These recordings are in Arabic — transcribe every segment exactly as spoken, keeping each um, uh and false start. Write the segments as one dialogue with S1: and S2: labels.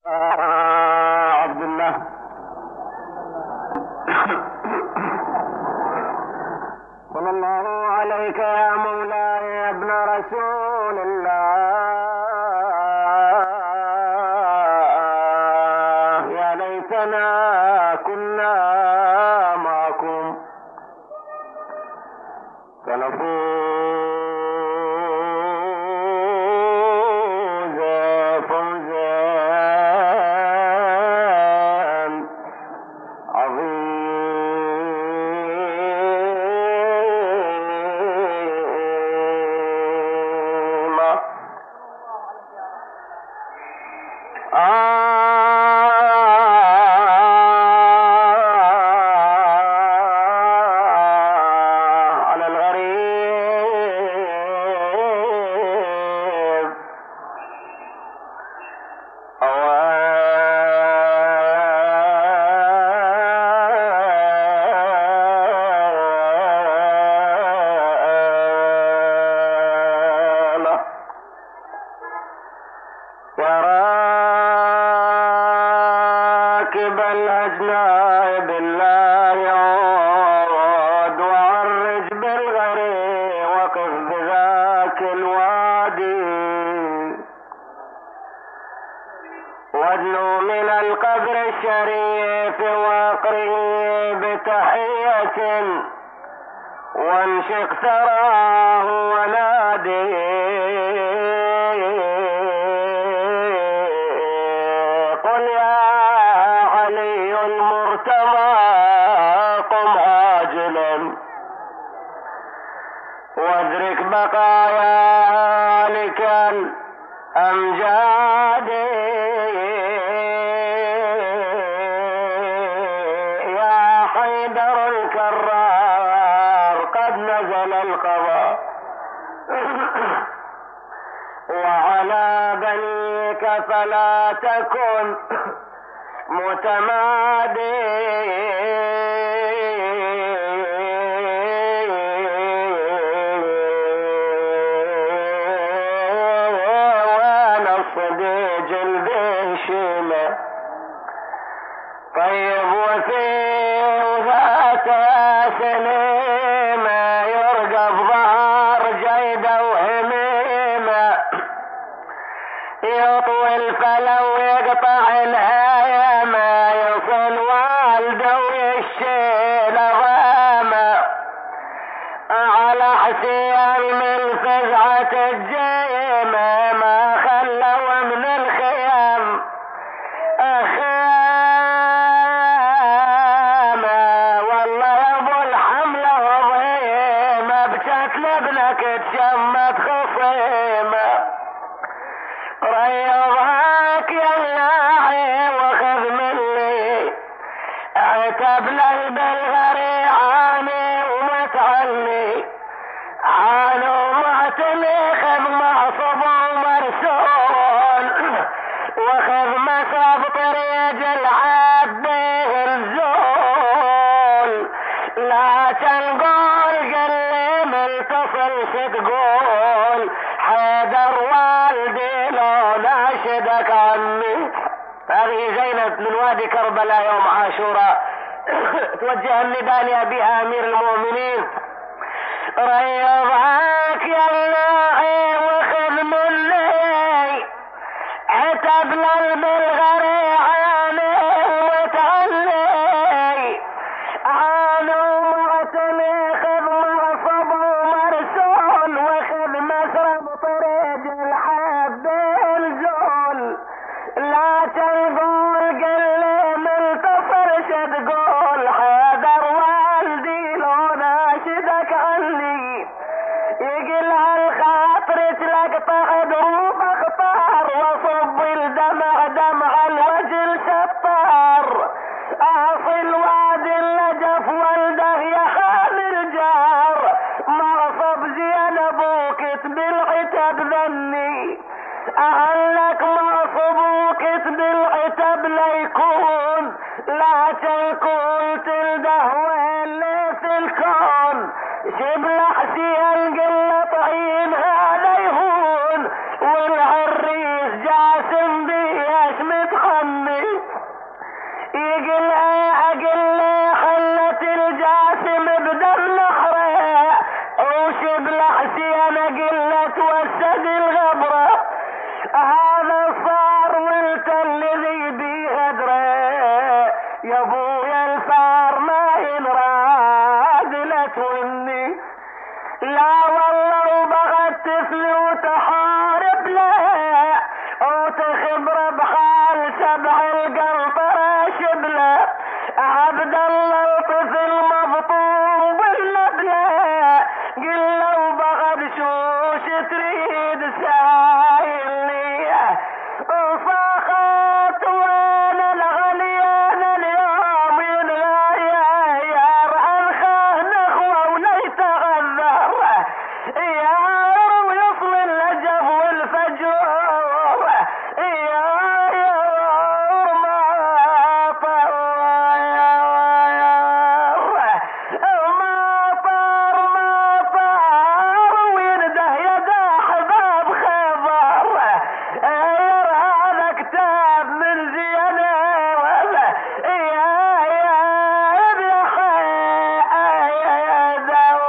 S1: عبد الله صلى الله عليك يا مولاي يا ابن رسول الله، يا ليتنا كنا معكم فنفوز وادنو من القبر الشريف واقره بتحية وانشق ثراه ونادي قل يا علي المرتضى قم عاجلا وادرك بقايا هالك الأمجاد يا حيدر الكرار قد نزل القضاء وعلى بنيك فلا تكن متمادي طيب وفيه ذات سليمة يرقب ظهر جيدة وهميمة يطوي الفلو يقطع الهيمة يصل والده ويشيل ضامة على حسين من فزعة الجيمة ما خلوا من الخيام تشمت خصيمة ريضهاك يا اللاعي وخذ مني اعتب لي بالغري عاني ومتعني عاني ومعتني خذ معصب ومرسول وخذ مسرب طريق العبد الزول لا تنقول قلي ملتصل تقول حيدر والدي لو ناشدك عني. هذه زينب من وادي كربلاء يوم عاشوراء توجه النداء لأبيها أمير المؤمنين ريضهاك يا اللاعي وخذ مني عتب لي بالغري عاني ومتعني عاني ومعتني خذ معصب ومرسول وخذ مسرب طريق الحب الزول لا تنقول قلي ملتصر تقول حيدر والدي لو ناشدك عني يقل هالخاطر تلقطع دروب اخطار وصب الدمع دمع الوجه شطار اصل وادي النجف والده يا خال الجار مغصب زين ابوك بالعتب ذني اهلك مغصبوك بالعتب ليكون لا تكون تلده واللي في الكون شبل حسين قل طعين هذا يهون والعريس جاسم بيش متخ هذا صار ولت الذي بي غدره يا ابويا الفار ما ينرادلت وني لا والله وبغت تثني وتحارب له وتخبر بحال سبع القنطرة شبله عبد الله الطفل مبطوب بالنبله قل له وبغت شوش تريد سايلني وصاخت وين الغليان اليوم ينغير انخاه نخوه ولا يتغذر يا ويصل اللجب والفجور يا يا ما طر ما طار ما طار وينده يدا حباب خبر هذا كتاب من زينه يا يا يا يا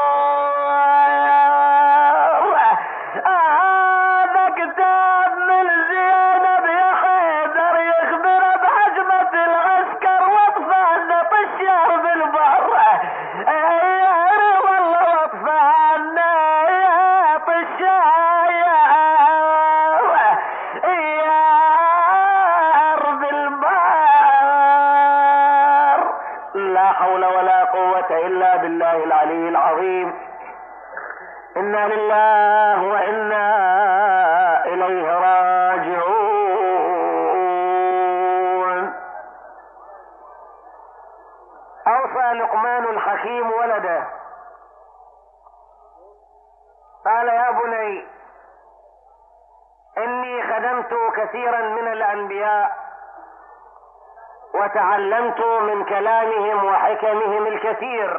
S1: هذا كتاب من زينب يا حيدر يخبر بعجمة العسكر واطفالنا طشار بالبر يا والله واطفالنا يا طشار يا بالبر. لا حول ولا قوة إلا بالله العلي العظيم. إنا لله وإنا إليه راجعون. أوصى لقمان الحكيم ولده قال يا بني إني خدمت كثيرا من الأنبياء وتعلمت من كلامهم وحكمهم الكثير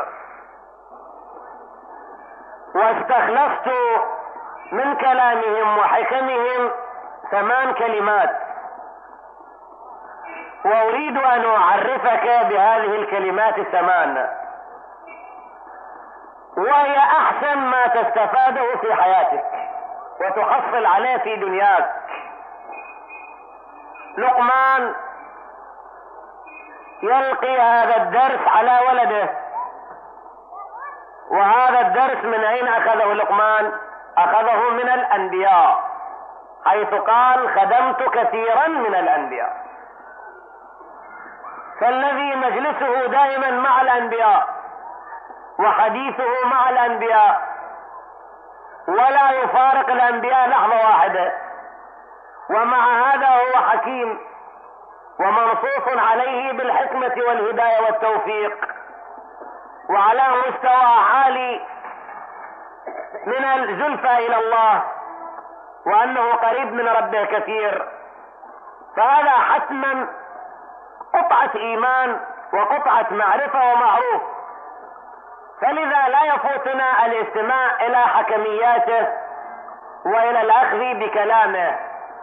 S1: واستخلصت من كلامهم وحكمهم ثمان كلمات وأريد أن أعرفك بهذه الكلمات الثمان وهي أحسن ما تستفاده في حياتك وتحصل عليه في دنياك. لقمان يلقي هذا الدرس على ولده، وهذا الدرس من أين أخذه لقمان؟ أخذه من الأنبياء، حيث قال خدمت كثيرا من الأنبياء. فالذي مجلسه دائما مع الأنبياء وحديثه مع الأنبياء ولا يفارق الأنبياء لحظة واحدة، ومع هذا هو حكيم ومنصوص عليه بالحكمة والهداية والتوفيق وعلى مستوى عالي من الزلفى إلى الله وأنه قريب من ربه كثير. فهذا حتما قطعة إيمان وقطعة معرفة ومعروف، فلذا لا يفوتنا الاستماع إلى حكمياته وإلى الأخذ بكلامه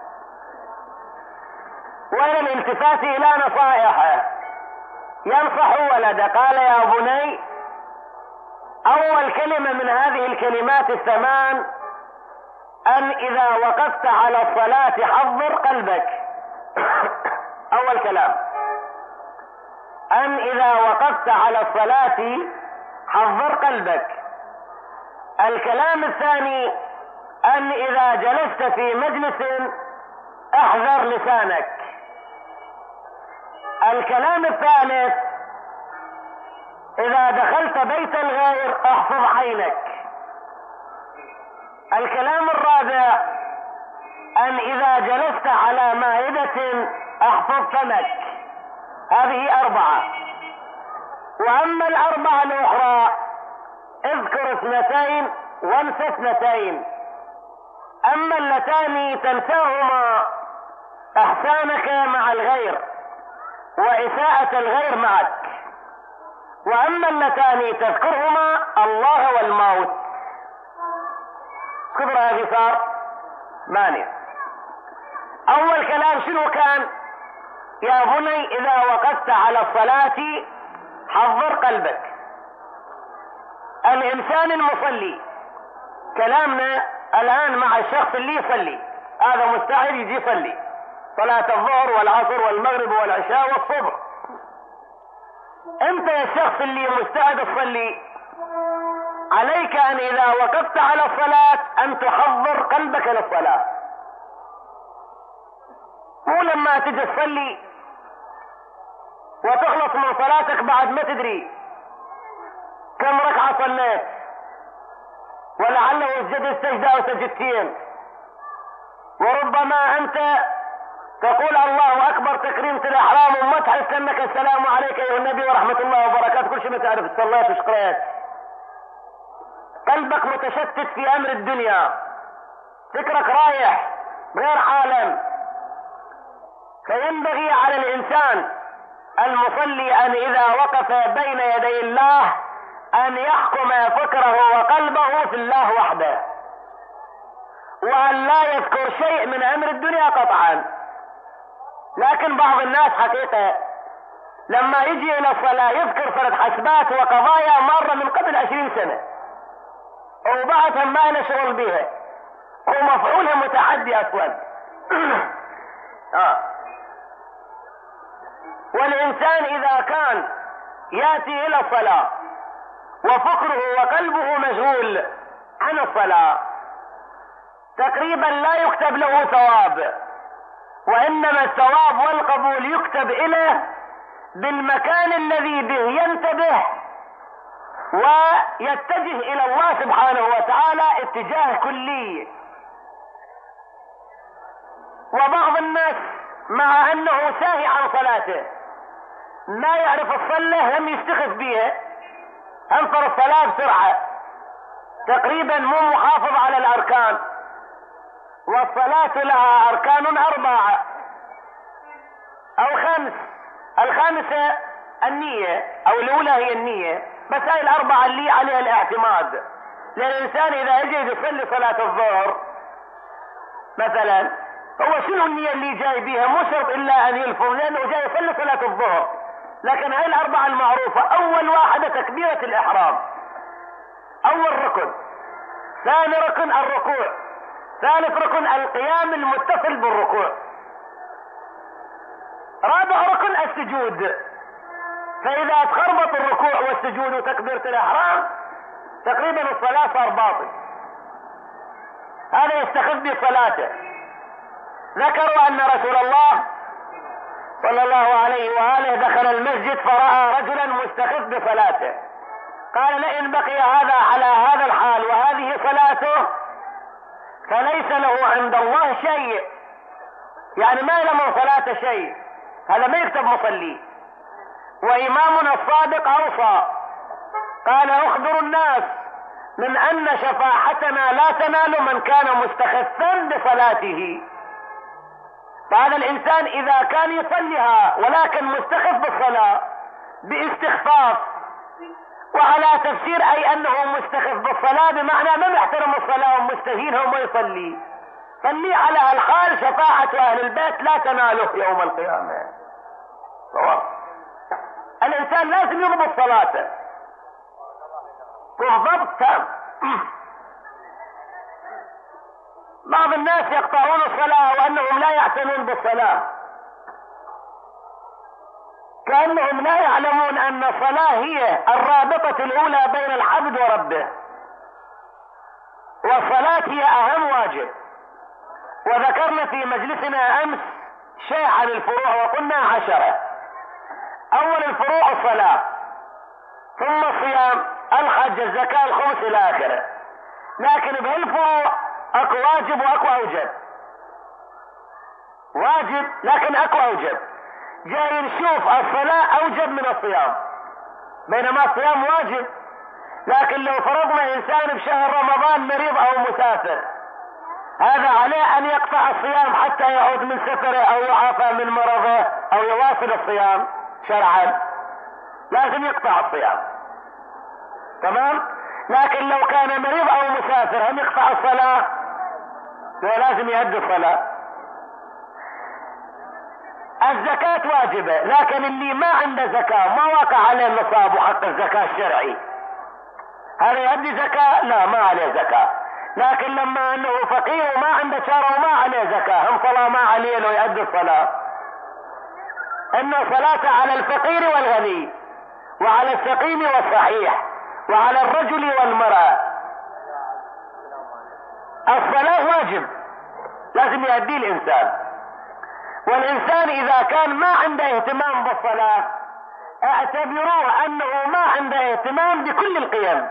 S1: وإلى الالتفات إلى نصائحه. ينصح ولده قال يا بني، أول كلمة من هذه الكلمات الثمان أن إذا وقفت على الصلاة حضر قلبك. أول كلام أن إذا وقفت على الصلاة حضر قلبك. الكلام الثاني أن إذا جلست في مجلس احذر لسانك. الكلام الثالث إذا دخلت بيت الغير احفظ عينك. الكلام الرابع أن إذا جلست على مائدة احفظ فمك. هذه أربعة. وأما الأربعة الأخرى اذكر اثنتين وانسى اثنتين. أما اللتان تنساهما إحسانك مع الغير وإساءة الغير معك، وأما اللتان تذكرهما الله والموت. كبر هذه صار مانع. أول كلام شنو كان؟ يا بني إذا وقفت على الصلاة حضر قلبك. الإنسان المصلي، كلامنا الآن مع الشخص اللي يصلي، هذا مستعد يجي يصلي صلاة الظهر والعصر والمغرب والعشاء والصبح. انت يا الشخص اللي مستعد تصلي، عليك ان اذا وقفت على الصلاة ان تحضر قلبك للصلاة. مو لما تجي تصلي وتخلص من صلاتك بعد ما تدري كم ركعة صليت، ولعله سجد سجدة او سجدتين، وربما انت تقول الله اكبر تكريمة الاحرام وما تحس انك السلام عليك ايها النبي ورحمة الله وبركاته، كل شيء ما تعرف صليت وشقريت. قلبك متشتت في امر الدنيا، فكرك رايح غير عالم. فينبغي على الانسان المصلي ان اذا وقف بين يدي الله ان يحكم فكره وقلبه في الله وحده، وان لا يذكر شيء من امر الدنيا قطعا. لكن بعض الناس حقيقة لما يجي الى الصلاة يذكر فرد حسبات وقضايا مرة من قبل عشرين سنة وبعدها ما له شغل بها ومفعولها متعدي اصلا. آه. والانسان اذا كان ياتي الى الصلاة وفكره وقلبه مشغول عن الصلاة تقريبا لا يكتب له ثواب، وانما الثواب والقبول يكتب اليه بالمكان الذي به ينتبه ويتجه الى الله سبحانه وتعالى اتجاه كلي. وبعض الناس مع انه ساهي عن صلاته ما يعرف الصلاة هم يستخف بيها، انفر الصلاة بسرعة، تقريبا مو محافظ على الاركان. والصلاة لها اركان اربعة او خمس، الخامسة النية او الاولى هي النية، بس هاي الاربعة اللي عليها الاعتماد. للانسان اذا اجى يصلي صلاة الظهر مثلا، هو شنو النية اللي جاي بيها؟ مو شرط الا ان يلفظ لانه جاي يصلي صلاة الظهر، لكن هاي الاربعة المعروفة. اول واحدة تكبيرة الاحرام، اول ركن. ثاني ركن الركوع. ثالث ركن القيام المتصل بالركوع. رابع ركن السجود. فاذا تخربط الركوع والسجود وتكبيرة الاحرام تقريبا الصلاة صار باطل، هذا يستخف بصلاته. ذكروا ان رسول الله صلى الله عليه وآله دخل المسجد فرأى رجلا مستخف بصلاته، قال لئن بقي هذا على هذا الحال وهذه صلاته فليس له عند الله شيء، يعني ما له من صلاته شيء، هذا ما يكتب مصلي. وإمامنا الصادق أوصى قال اخبروا الناس من ان شفاعتنا لا تنال من كان مستخفا بصلاته. فهذا الانسان اذا كان يصليها ولكن مستخف بالصلاة باستخفاف، وعلى تفسير اي انه مستخف بالصلاة بمعنى ما محترم الصلاة ومستهينها وما يصلي، صلي على هالحال شفاعة اهل البيت لا تناله يوم القيامة. طبعا الانسان لازم يضبط صلاته بالضبط تام. بعض الناس يقطعون الصلاة وانهم لا يعتنون بالصلاة، كأنهم لا يعلمون ان الصلاة هي الرابطة الاولى بين العبد وربه، والصلاة هي اهم واجب. وذكرنا في مجلسنا امس شيء عن الفروع وقلنا عشرة. اول الفروع الصلاة، ثم الصيام، الحج، الزكاة، الخمس الى اخره. لكن بهالفروع اكو واجب واكو اوجب. واجب لكن اكو اوجب. جاي نشوف الصلاة اوجب من الصيام، بينما الصيام واجب. لكن لو فرضنا انسان بشهر رمضان مريض او مسافر، هذا عليه ان يقطع الصيام حتى يعود من سفره او يعافى من مرضه او يواصل الصيام شرعا، لازم يقطع الصيام. تمام. لكن لو كان مريض او مسافر هم يقطع الصلاة؟ لازم يؤدي الصلاة. الزكاة واجبة، لكن اللي ما عنده زكاة ما واقع عليه النصاب وحق الزكاة الشرعي، هذا يؤدي زكاة؟ لا، ما عليه زكاة. لكن لما انه فقير وما عنده شارة وما عليه زكاة، هم صلاة ما عليه لو يؤدي الصلاة. ان صلاة على الفقير والغني وعلى السقيم والصحيح وعلى الرجل والمرأة. الصلاة واجب لازم يؤديه الانسان، والانسان اذا كان ما عنده اهتمام بالصلاة اعتبروه انه ما عنده اهتمام بكل القيم.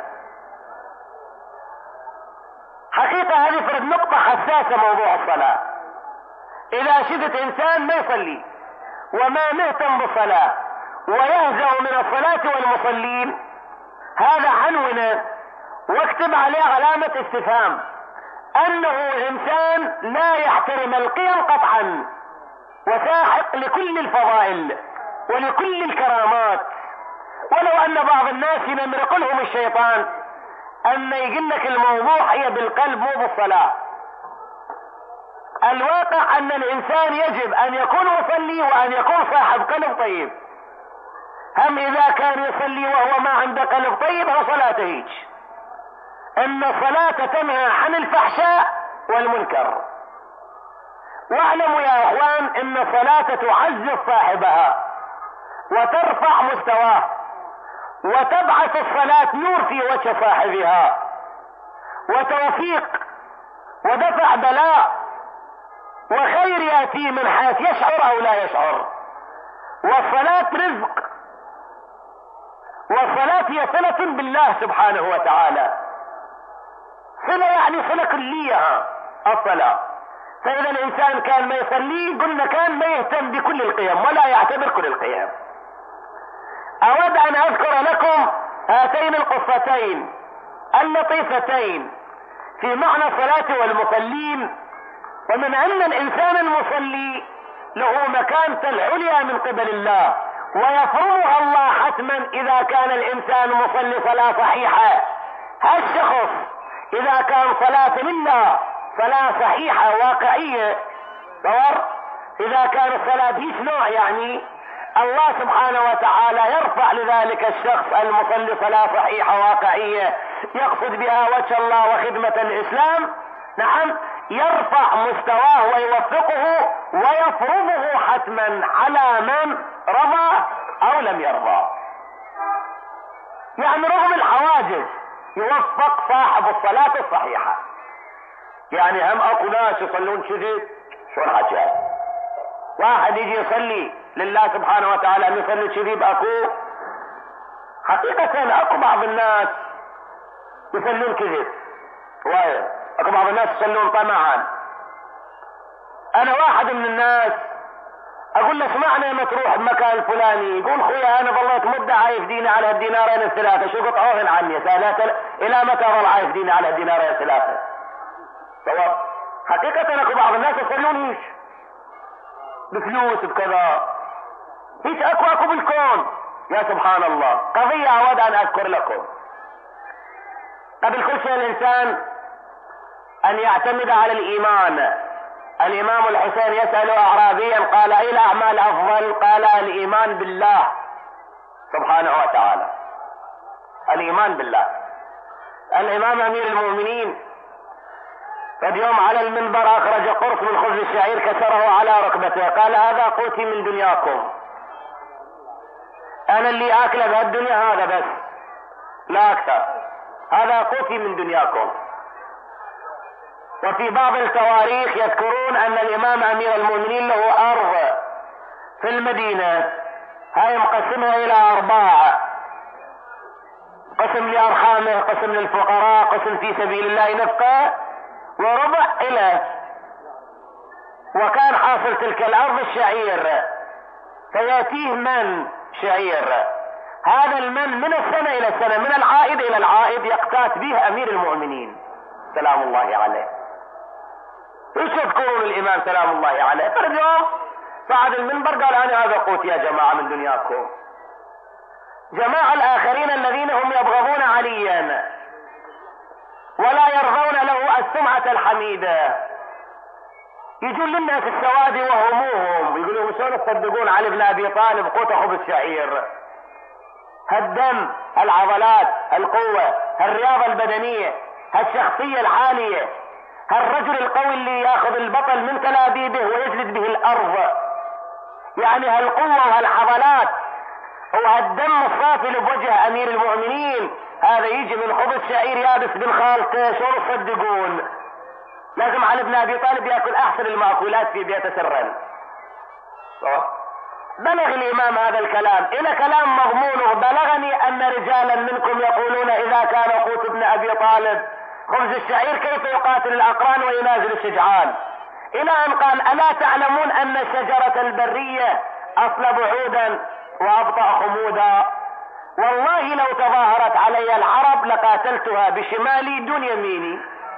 S1: حقيقة هذه فرد نقطة حساسة موضوع الصلاة. اذا شفت انسان ما يصلي وما مهتم بالصلاة ويهزأ من الصلاة والمصلين، هذا عنونه واكتب عليه علامة استفهام، انه انسان لا يحترم القيم قطعا وساحق لكل الفضائل ولكل الكرامات. ولو ان بعض الناس ينمرق لهم الشيطان ان يقول لك الموضوع هي بالقلب مو بالصلاة. الواقع ان الانسان يجب ان يكون مصلي وان يكون صاحب قلب طيب. هم اذا كان يصلي وهو ما عنده قلب طيب فصلاته هيج. ان الصلاة تنهى عن الفحشاء والمنكر. واعلموا يا اخوان ان الصلاة تعزز صاحبها وترفع مستواه وتبعث الصلاة نور في وجه صاحبها وتوفيق ودفع بلاء وخير يأتي من حيث يشعر او لا يشعر. والصلاة رزق، والصلاة هي صلة بالله سبحانه وتعالى. صلة يعني صلة كلية الصلاة. فإذا الإنسان كان ما يصلي قلنا كان ما يهتم بكل القيم ولا يعتبر كل القيم. أود أن أذكر لكم هاتين القصتين اللطيفتين في معنى الصلاة والمصلين، ومن أن الإنسان المصلي له مكانة العليا من قبل الله ويفرضها الله حتما إذا كان الإنسان مصلي صلاة صحيحة. هالشخص إذا كان صلاة لله صلاة صحيحة واقعية، صور إذا كان الصلاة بهيش نوع يعني الله سبحانه وتعالى يرفع لذلك الشخص المصلي صلاة صحيحة واقعية يقصد بها وجه الله وخدمة الإسلام. نعم، يرفع مستواه ويوفقه ويفرضه حتما على من رضى او لم يرضى. يعني رغم الحواجز يوفق صاحب الصلاة الصحيحة. يعني هم اكو ناس يصلون كذب، شو الحكي؟ واحد يجي يصلي لله سبحانه وتعالى ان يصلي كذب اكو؟ حقيقة اكو بعض الناس يصلون كذب، وايد اكو بعض الناس يصلون طمعا. انا واحد من الناس اقول له اسمعني لما تروح بمكان الفلاني، يقول خويا انا ظليت مدة عايف ديني على الدينارين الثلاثة، شو قطعوهن عني سالت الى متى ظل عايف ديني على الدينارين الثلاثة؟ صواب. حقيقة اكو بعض الناس يصلون هيك بفلوس بكذا، هيك اكو اكو بالكون. يا سبحان الله. قضية اود ان اذكر لكم. قبل كل شيء الانسان ان يعتمد على الايمان. الامام الحسين يسأل اعرابيا قال اي الاعمال افضل؟ قال الايمان بالله سبحانه وتعالى. الايمان بالله. الامام امير المؤمنين اليوم على المنبر اخرج قرص من خبز الشعير كسره على ركبته، قال هذا قوتي من دنياكم، انا اللي اكله بهالدنيا هذا بس لا اكثر، هذا قوتي من دنياكم. وفي بعض التواريخ يذكرون ان الامام امير المؤمنين له ارض في المدينة، هاي مقسمها الى ارباع، قسم لارحامه، قسم للفقراء، قسم في سبيل الله نفقه، وربع الى. وكان حاصل تلك الارض الشعير، فياتيه من شعير، هذا المن من السنة الى السنة، من العائد الى العائد يقتات به امير المؤمنين سلام الله عليه. ايش يذكرون الامام سلام الله عليه؟ فاليوم صعد المنبر قال انا هذا قوت يا جماعة من دنياكم. جماعة الاخرين الذين هم يبغضون عليا ولا يرضون له السمعة الحميدة يجون للناس السواد وهموهم يقولون شلون تصدقون علي بن ابي طالب قوت خبز الشعير؟ هالدم، العضلات، القوة، الرياضة البدنية، هالشخصية العالية، هالرجل القوي اللي ياخذ البطل من تلابيبه ويجلد به الارض، يعني هالقوة وهالعضلات وهالدم الصافي اللي بوجه امير المؤمنين، هذا يجي من خبز شعير يابس بالخالطة. شو تصدقون؟ لازم علي بن ابي طالب ياكل احسن المأكولات في بيته سرا. بلغ الامام هذا الكلام، الى كلام مضمونه: بلغني ان رجالا منكم يقولون اذا كان قوت ابن ابي طالب خبز الشعير كيف يقاتل الاقران وينازل الشجعان، الى ان قال: الا تعلمون ان الشجرة البرية اصلب عودا وابطأ خمودا، والله لو تظاهرت علي العرب لقاتلتها بشمالي دون يميني.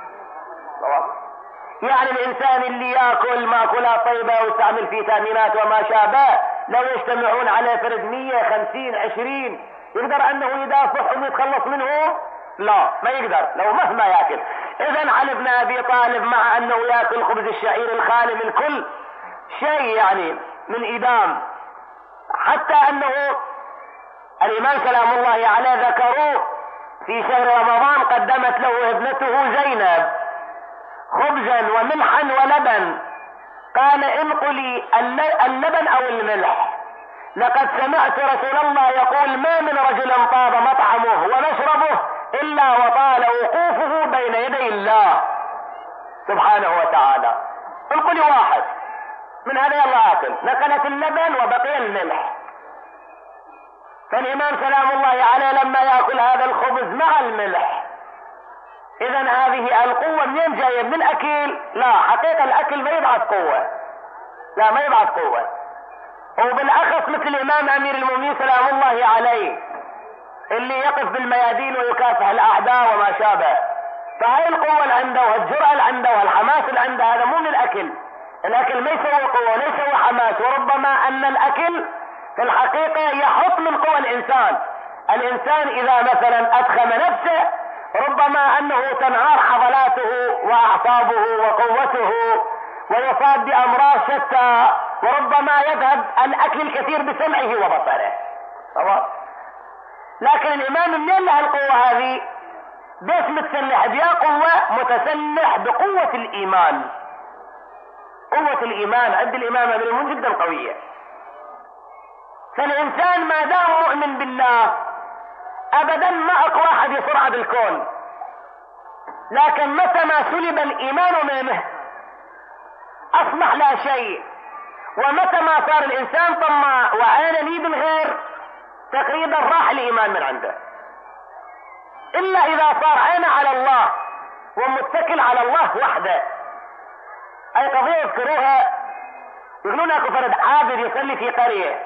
S1: يعني الانسان اللي ياكل ماكولات طيبة ويستعمل فيتامينات وما شابه، لو يجتمعون على فرد مية خمسين عشرين يقدر انه يدافعهم ويتخلص منهم؟ لا، ما يقدر لو مهما ياكل. اذا علي بن ابي طالب مع انه ياكل خبز الشعير الخالي من كل شيء يعني من ادام، حتى انه الامام سلام الله عليه ذكروه في شهر رمضان قدمت له ابنته زينب خبزا وملحا ولبن، قال: انقلي اللبن او الملح، لقد سمعت رسول الله يقول: ما من رجل طاب مطعمه ومشربه الا وطال وقوفه بين يدي الله سبحانه وتعالى. انقلي واحد من هذا يلا اكل، نقلت اللبن وبقي الملح. فالامام سلام الله عليه لما ياكل هذا الخبز مع الملح، اذا هذه القوة منين جاية؟ من الاكل؟ لا، حقيقة الاكل ما يبعث قوة، لا ما يبعث قوة. وبالاخص مثل الامام امير المؤمنين سلام الله عليه اللي يقف بالميادين ويكافح الاعداء وما شابه، فهاي القوة اللي عنده والجرأة اللي عنده والحماس اللي عنده هذا مو من الاكل. الاكل ما يسوي قوة ولا يسوي حماس، وربما ان الاكل في الحقيقة يحط من قوى الانسان. الانسان اذا مثلا ادخم نفسه ربما انه تنهار عضلاته واعصابه وقوته ويصاب بامراض شتى، وربما يذهب الاكل الكثير بسمعه وبصره. طبعا لكن الامام منين له القوة هذه؟ بس متسلح بيا قوة، متسلح بقوة الايمان. قوة الايمان عند الامام امير المؤمنين جدا قوية. فالانسان ما دام مؤمن بالله ابدا ما اقوى واحد يصرع بالكون، لكن متى ما سلب الايمان منه اصبح لا شيء. ومتى ما صار الانسان طماع وعانني بالغير تقريبا راح الايمان من عنده، الا اذا صار عينه على الله ومتكل على الله وحده. اي قضية يذكروها، يقولون اكو فرد عابد يصلي في قرية،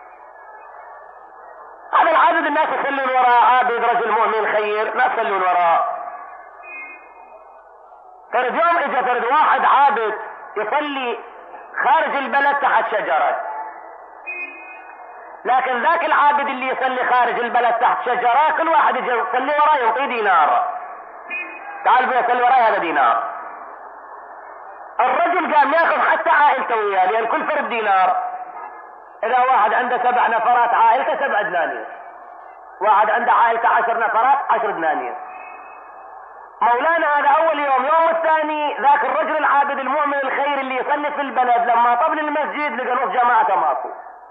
S1: هذا العابد الناس يصلون وراء، عابد رجل مؤمن خير ناس يصلون وراء. فرد يوم اجى فرد واحد عابد يصلي خارج البلد تحت شجرة، لكن ذاك العابد اللي يصلي خارج البلد تحت شجرة كل واحد يجي يصلي وراه يعطيه دينار، تعال بي يصلي وراي هذا دينار. الرجل قام ياخذ حتى عائلته وياه، لان كل فرد دينار. اذا واحد عنده سبع نفرات عائلته سبع دنانير، واحد عنده عائلته عشر نفرات عشر دنانير. مولانا هذا اول يوم. يوم الثاني ذاك الرجل العابد المؤمن الخير اللي يصلي في البلد لما طبل المسجد لقى نص جماعته ماكو،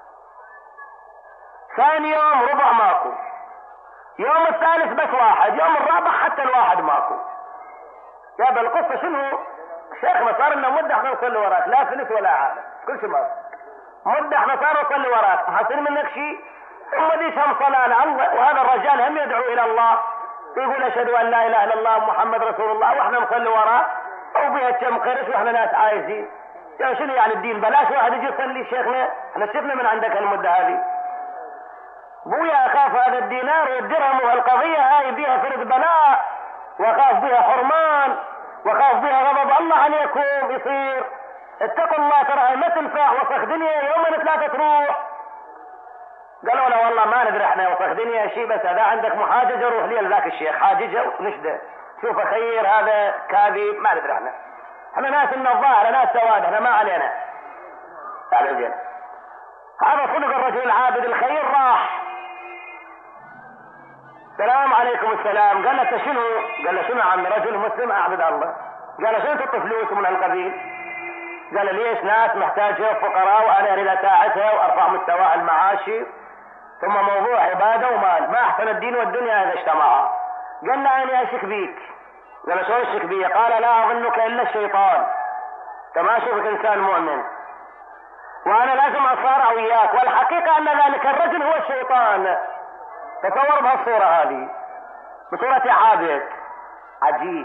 S1: ثاني يوم ربع ماكو، يوم الثالث بس واحد، يوم الرابع حتى الواحد ماكو. يا بالقصة شنو؟ شيخ ما صار لنا مدة احنا نصلي وراك، لا فلس ولا عالم، كل شيء ماكو. مدة احنا صار نصلي وراك، حاصل منك شيء؟ ثم ديش هم صلاة الله، وهذا الرجال هم يدعو الى الله، يقول اشهد ان لا اله الا الله محمد رسول الله، واحنا نصلي وراه وبها كم قرش واحنا ناس عايزين. يا شنو يعني الدين بلاش واحد يجي يصلي؟ شيخنا احنا شفنا من عندك المدة هذه. بويا اخاف هذا الدينار والدرهم وهالقضية هاي بيها فرد بلاء، واخاف بها حرمان، واخاف بها غضب الله عليكم يصير. اتقوا الله ترى ما تنفع، وسخ دنيا يومين ثلاثة تروح. قالوا لا والله ما ندري احنا وسخ دنيا شيء، بس هذا عندك محاججة روح لي لذاك الشيخ حاججه ونشده، شوف خير هذا كاذب، ما ندري احنا. احنا ناس من الظاهر ناس سواد، احنا ما علينا. تعالوا زين. هذا صدق الرجل العابد الخير راح السلام عليكم السلام. قال له شنو؟ قال له شنو عمي؟ رجل مسلم اعبد الله. قال له شنو تطلب فلوس من هالقبيل؟ قال له ليش ناس محتاجه فقراء وانا اريد اساعدها وارفع مستواها المعاشي، ثم موضوع عباده ومال، ما احسن الدين والدنيا اذا اجتمعا. قال له انا اشك بيك. قال له شلون اشك بي؟ قال لا اظنك الا الشيطان، انت ما اشوفك انسان مؤمن وانا لازم اصارع وياك، والحقيقه ان ذلك الرجل هو الشيطان. تصور بهالصوره هذه بصوره عابد عجيب.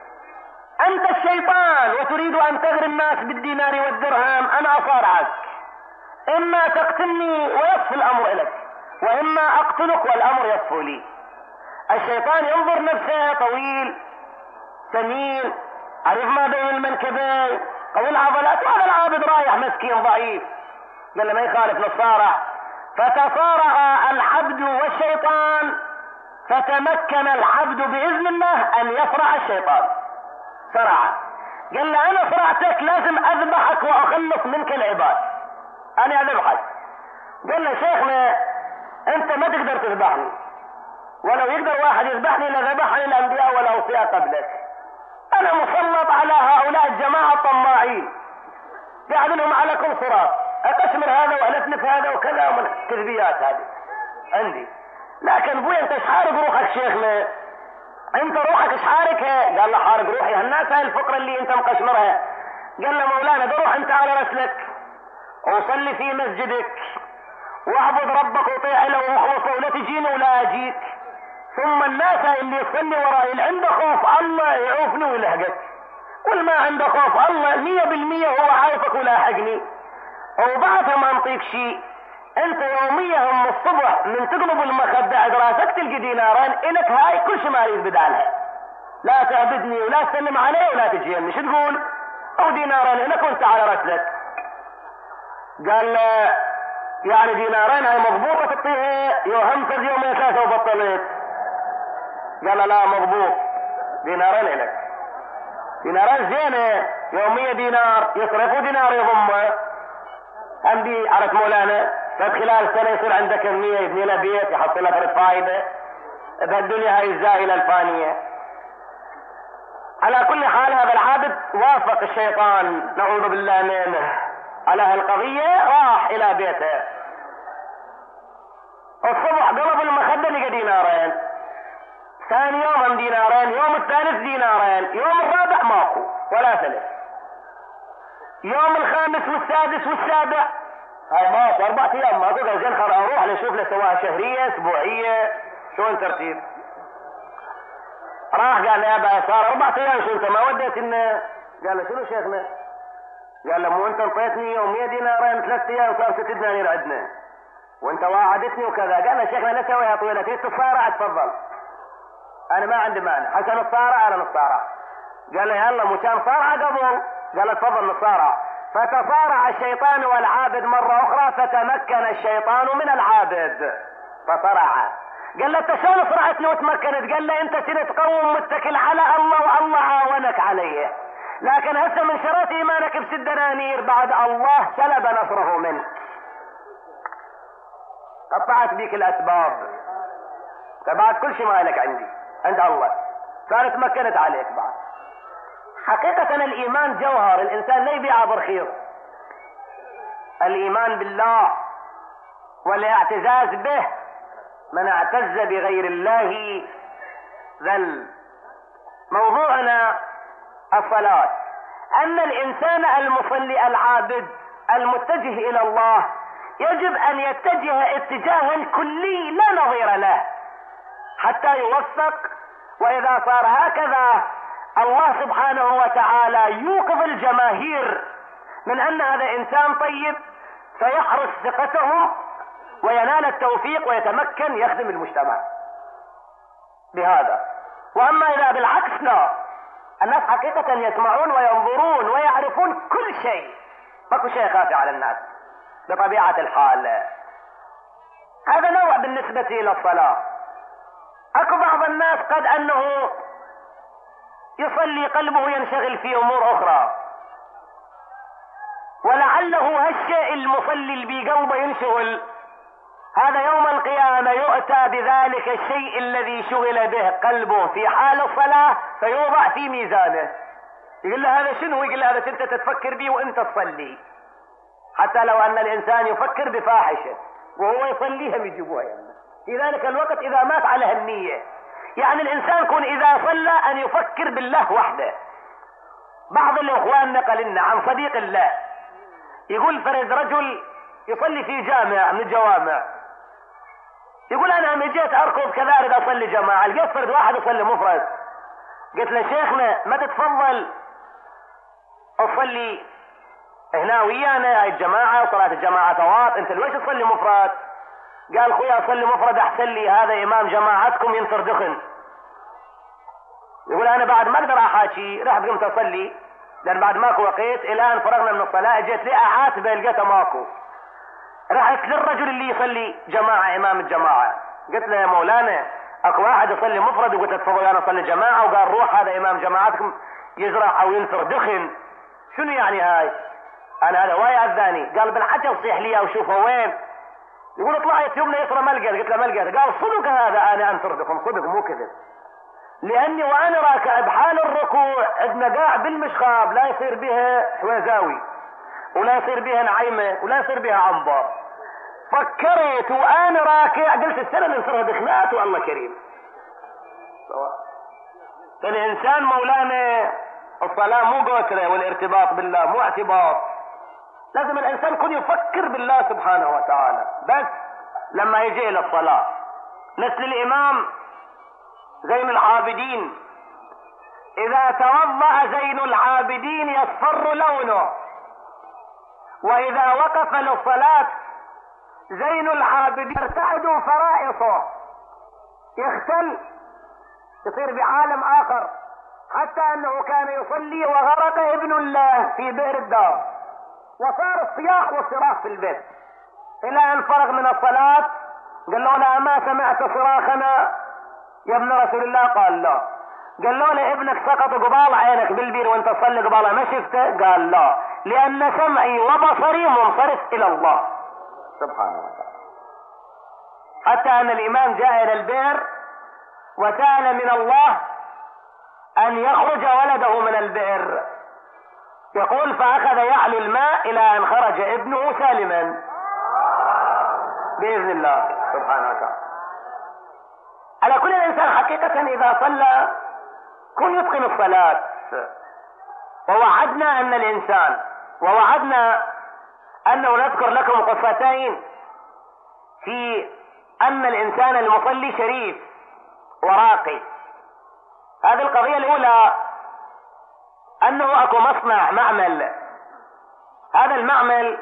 S1: انت الشيطان وتريد ان تغري الناس بالدينار والدرهم، انا اصارعك، اما تقتلني ويصفو الامر الك، واما اقتلك والامر يصفو لي. الشيطان ينظر نفسه طويل سمين، عرف ما بين المنكبين، قوي العضلات، وهذا العابد رايح مسكين ضعيف. قال له ما يخالف نصارع. فتصارع العبد والشيطان، فتمكن العبد باذن الله ان يصرع الشيطان. صرع. قال له انا صرعتك لازم اذبحك واخلص منك العباد، انا اذبحك. قال له شيخنا انت ما تقدر تذبحني، ولو يقدر واحد يذبحني لذبحني الانبياء والاوصياء قبلك. انا مسلط على هؤلاء الجماعه الطماعين، قاعد لهم على كل صراط، اقشمر هذا والفنف هذا وكذا ومن الكذبيات هذه عندي. لكن ابوي انت ايش حارق روحك شيخنا؟ انت روحك ايش حاركها؟ قال له حارق روحي هالناس هاي الفقره اللي انت مقشمرها. قال له مولانا بروح انت على رسلك وصلي في مسجدك واعبد ربك وطيع له واخلص له ولا تجيني ولا اجيك، ثم الناس اللي يصلي وراي اللي عنده خوف الله يعوفني ويلحقك، واللي ما عنده خوف الله مية بالمية هو عايفك ولاحقني. وبعدها ما نطيك شيء، انت يوميا من الصبح من تقلب المخدة عند راسك تلقي دينارين الك، هاي كل شيء ما يريد بدالها، لا تعبدني ولا تسلم علي ولا تجيني، شو تقول؟ او دينارين الك وانت على رسلك. قال له يعني دينارين هاي مضبوطة تعطيها؟ يوهم فز يومين ثلاثة وبطلت. قال له لا مضبوط، دينارين الك، دينارين زينة، يومية دينار يصرفوا دينار يضمه. عندي عرفت مولانا خلال سنة يصير عنده كمية يبني له بيت يحصل له فرد فايدة بهالدنيا هاي الزائلة الفانية. على كل حال هذا العابد وافق الشيطان نعوذ بالله منه على هالقضية، راح إلى بيته الصبح قلب المخدة لقى دينارين، ثاني يوم دينارين، يوم الثالث دينارين، يوم الرابع ماكو ولا ثلث، يوم الخامس والسادس والسابع هاي ماكو، اربع ايام ماكو. قال زين خل اروح لشوف له سواها شهريه اسبوعيه شلون ترتيب. راح قال له يا ابا صار اربع ايام شو انت ما وديت انه؟ قال له شنو شيخنا؟ قال له مو انت انطيتني يومية دينارين ثلاث ايام صار ست دنانير عندنا وانت واعدتني وكذا. قال له شيخنا لا سويها طويله، تريد تصارع تفضل انا ما عندي مانع، حسن الصارع على نصارع. قال له يلا مو كان صارع قبل؟ قال له تفضل نصارع. فتصارع الشيطان والعابد مرة أخرى، فتمكن الشيطان من العابد فصرعه. قال له انت شلون صرعتني وتمكنت؟ قال له انت صرت قوم متكل على الله والله عاونك عليه، لكن هسه من شرط ايمانك بست دنانير بعد الله سلب نصره منك، قطعت بيك الاسباب، فبعد كل شيء مالك عندي عند الله، صارت مكنت عليك بعد. حقيقة الايمان جوهر، الانسان لا يبيعه برخيص. الايمان بالله والاعتزاز به، من اعتز بغير الله ذل. موضوعنا الصلاة، ان الانسان المصلي العابد المتجه الى الله يجب ان يتجه اتجاها كلي لا نظير له حتى يوفق. واذا صار هكذا الله سبحانه وتعالى يوقظ الجماهير من ان هذا انسان طيب، فيحرس ثقتهم وينال التوفيق ويتمكن يخدم المجتمع بهذا. واما اذا بالعكس لا، الناس حقيقة يسمعون وينظرون ويعرفون كل شيء، ماكو شيء خافي على الناس بطبيعة الحال. هذا نوع بالنسبة الى الصلاة. اكو بعض الناس قد انه يصلي قلبه ينشغل في امور اخرى، ولعله هالشيء المصلي اللي بقلبه ينشغل هذا يوم القيامة يؤتى بذلك الشيء الذي شغل به قلبه في حال الصلاة فيوضع في ميزانه. يقول له هذا شنو؟ يقول له هذا كنت تتفكر به وانت تصلي. حتى لو ان الانسان يفكر بفاحشة وهو يصليهم يجيبوها يعني. في ذلك الوقت اذا مات على هالنية. يعني الانسان يكون اذا صلى ان يفكر بالله وحده. بعض الاخوان نقل لنا عن صديق الله يقول فرد رجل يصلي في جامع من الجوامع، يقول انا لما جيت اركض كذا اريد اصلي جماعه، لقيت فرد واحد يصلي مفرد. قلت له شيخنا ما تتفضل اصلي هنا ويانا هاي الجماعه صلاه الجماعه توات، انت ليش تصلي مفرد؟ قال خويا اصلي مفرد احسن لي، هذا امام جماعتكم ينطر دخن. يقول انا بعد ما اقدر احاكي رحت قمت اصلي لان بعد ماكو وقت، الان فرغنا من الصلاه جيت لي اعاتبه لقيته ماكو. رحت للرجل اللي يصلي جماعه امام الجماعه قلت له يا مولانا اكو واحد يصلي مفرد وقلت له تفضل انا اصلي جماعه، وقال روح هذا امام جماعتكم يزرع او ينثر دخن. شنو يعني هاي؟ انا هذا واي اذاني. قال بالحكي صيح لي وشوفه وين. يقول طلعت يمنى يسرى ملقى. قلت له ملقى. قال صدق هذا انا انثر دخن، صدق مو كذب. لاني وانا راكع بحال الركوع عندنا قاع بالمشخاب لا يصير بها حويزاوي ولا يصير بها نعيمه ولا يصير بها عنبر. فكرت وانا راكع قلت السنه ننصرها دخنات والله كريم. الانسان مولانا الصلاه مو قوتره والارتباط بالله مو اعتباط. لازم الانسان يكون يفكر بالله سبحانه وتعالى بس لما يجي الى الصلاه. مثل الامام زين العابدين اذا توضأ زين العابدين يصفر لونه، واذا وقف للصلاة زين العابدين يرتعد فرائصه يختل يصير بعالم اخر، حتى انه كان يصلي وغرق ابن الله في بئر الدار وصار الصياح والصراخ في البيت الى ان فرغ من الصلاة. قال له لا ما سمعت صراخنا يا ابن رسول الله؟ قال لا. قال له لابنك سقط قبال عينك بالبير وانت تصلي قباله ما شفته؟ قال لا، لان سمعي وبصري منصرف الى الله سبحانه وتعالى. حتى ان الامام جاء الى البئر وسأل من الله ان يخرج ولده من البئر، يقول فاخذ يعلو الماء الى ان خرج ابنه سالما باذن الله سبحانه وتعالى. على كل الانسان حقيقة اذا صلى كن يتقن الصلاة. ووعدنا ان الانسان ووعدنا انه نذكر لكم قصتين في ان الانسان المصلي شريف وراقي. هذه القضية الاولى انه اكو مصنع معمل، هذا المعمل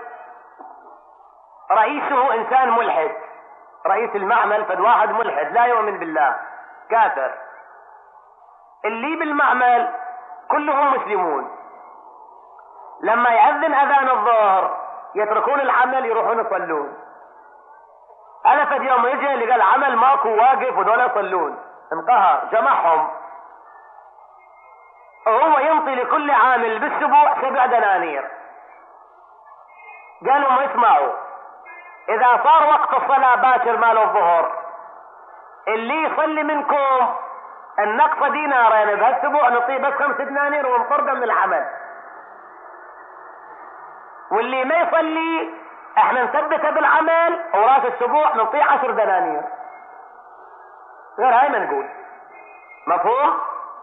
S1: رئيسه انسان ملحد، رئيس المعمل فد واحد ملحد لا يؤمن بالله كافر. اللي بالمعمل كلهم مسلمون. لما يأذن اذان الظهر يتركون العمل يروحون يصلون. انا فد يوم يجي اللي قال عمل ماكو واقف ودول يصلون، انقهر جمعهم. وهو ينطي لكل عامل بالاسبوع سبع دنانير. قالوا ما اسمعوا، اذا صار وقت الصلاة باكر مال الظهر اللي يصلي منكم النقص دينارين بهالاسبوع نعطيه بس خمس دنانير ونطرده من العمل، واللي ما يصلي احنا نثبته بالعمل وراس الاسبوع نعطيه عشر دنانير. غير هاي ما نقول. مفهوم؟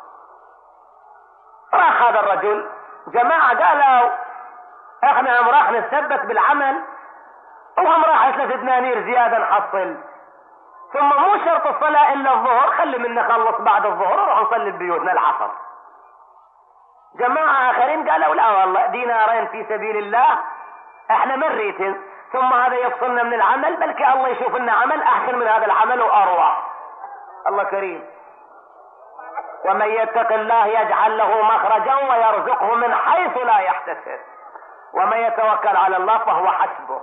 S1: راح هذا الرجل جماعة قالوا احنا هم راح نثبت بالعمل وهم راح ثلاث دنانير زيادة نحصل، ثم مو شرط الصلاة الا الظهر، خلي منا نخلص بعد الظهر ونروح نصلي ببيوتنا العصر. جماعة اخرين قالوا لا والله دينارين في سبيل الله احنا مريتين، ثم هذا يفصلنا من العمل بلكي الله يشوف لنا عمل احسن من هذا العمل واروع. الله كريم. ومن يتق الله يجعل له مخرجا ويرزقه من حيث لا يحتسب ومن يتوكل على الله فهو حسبه.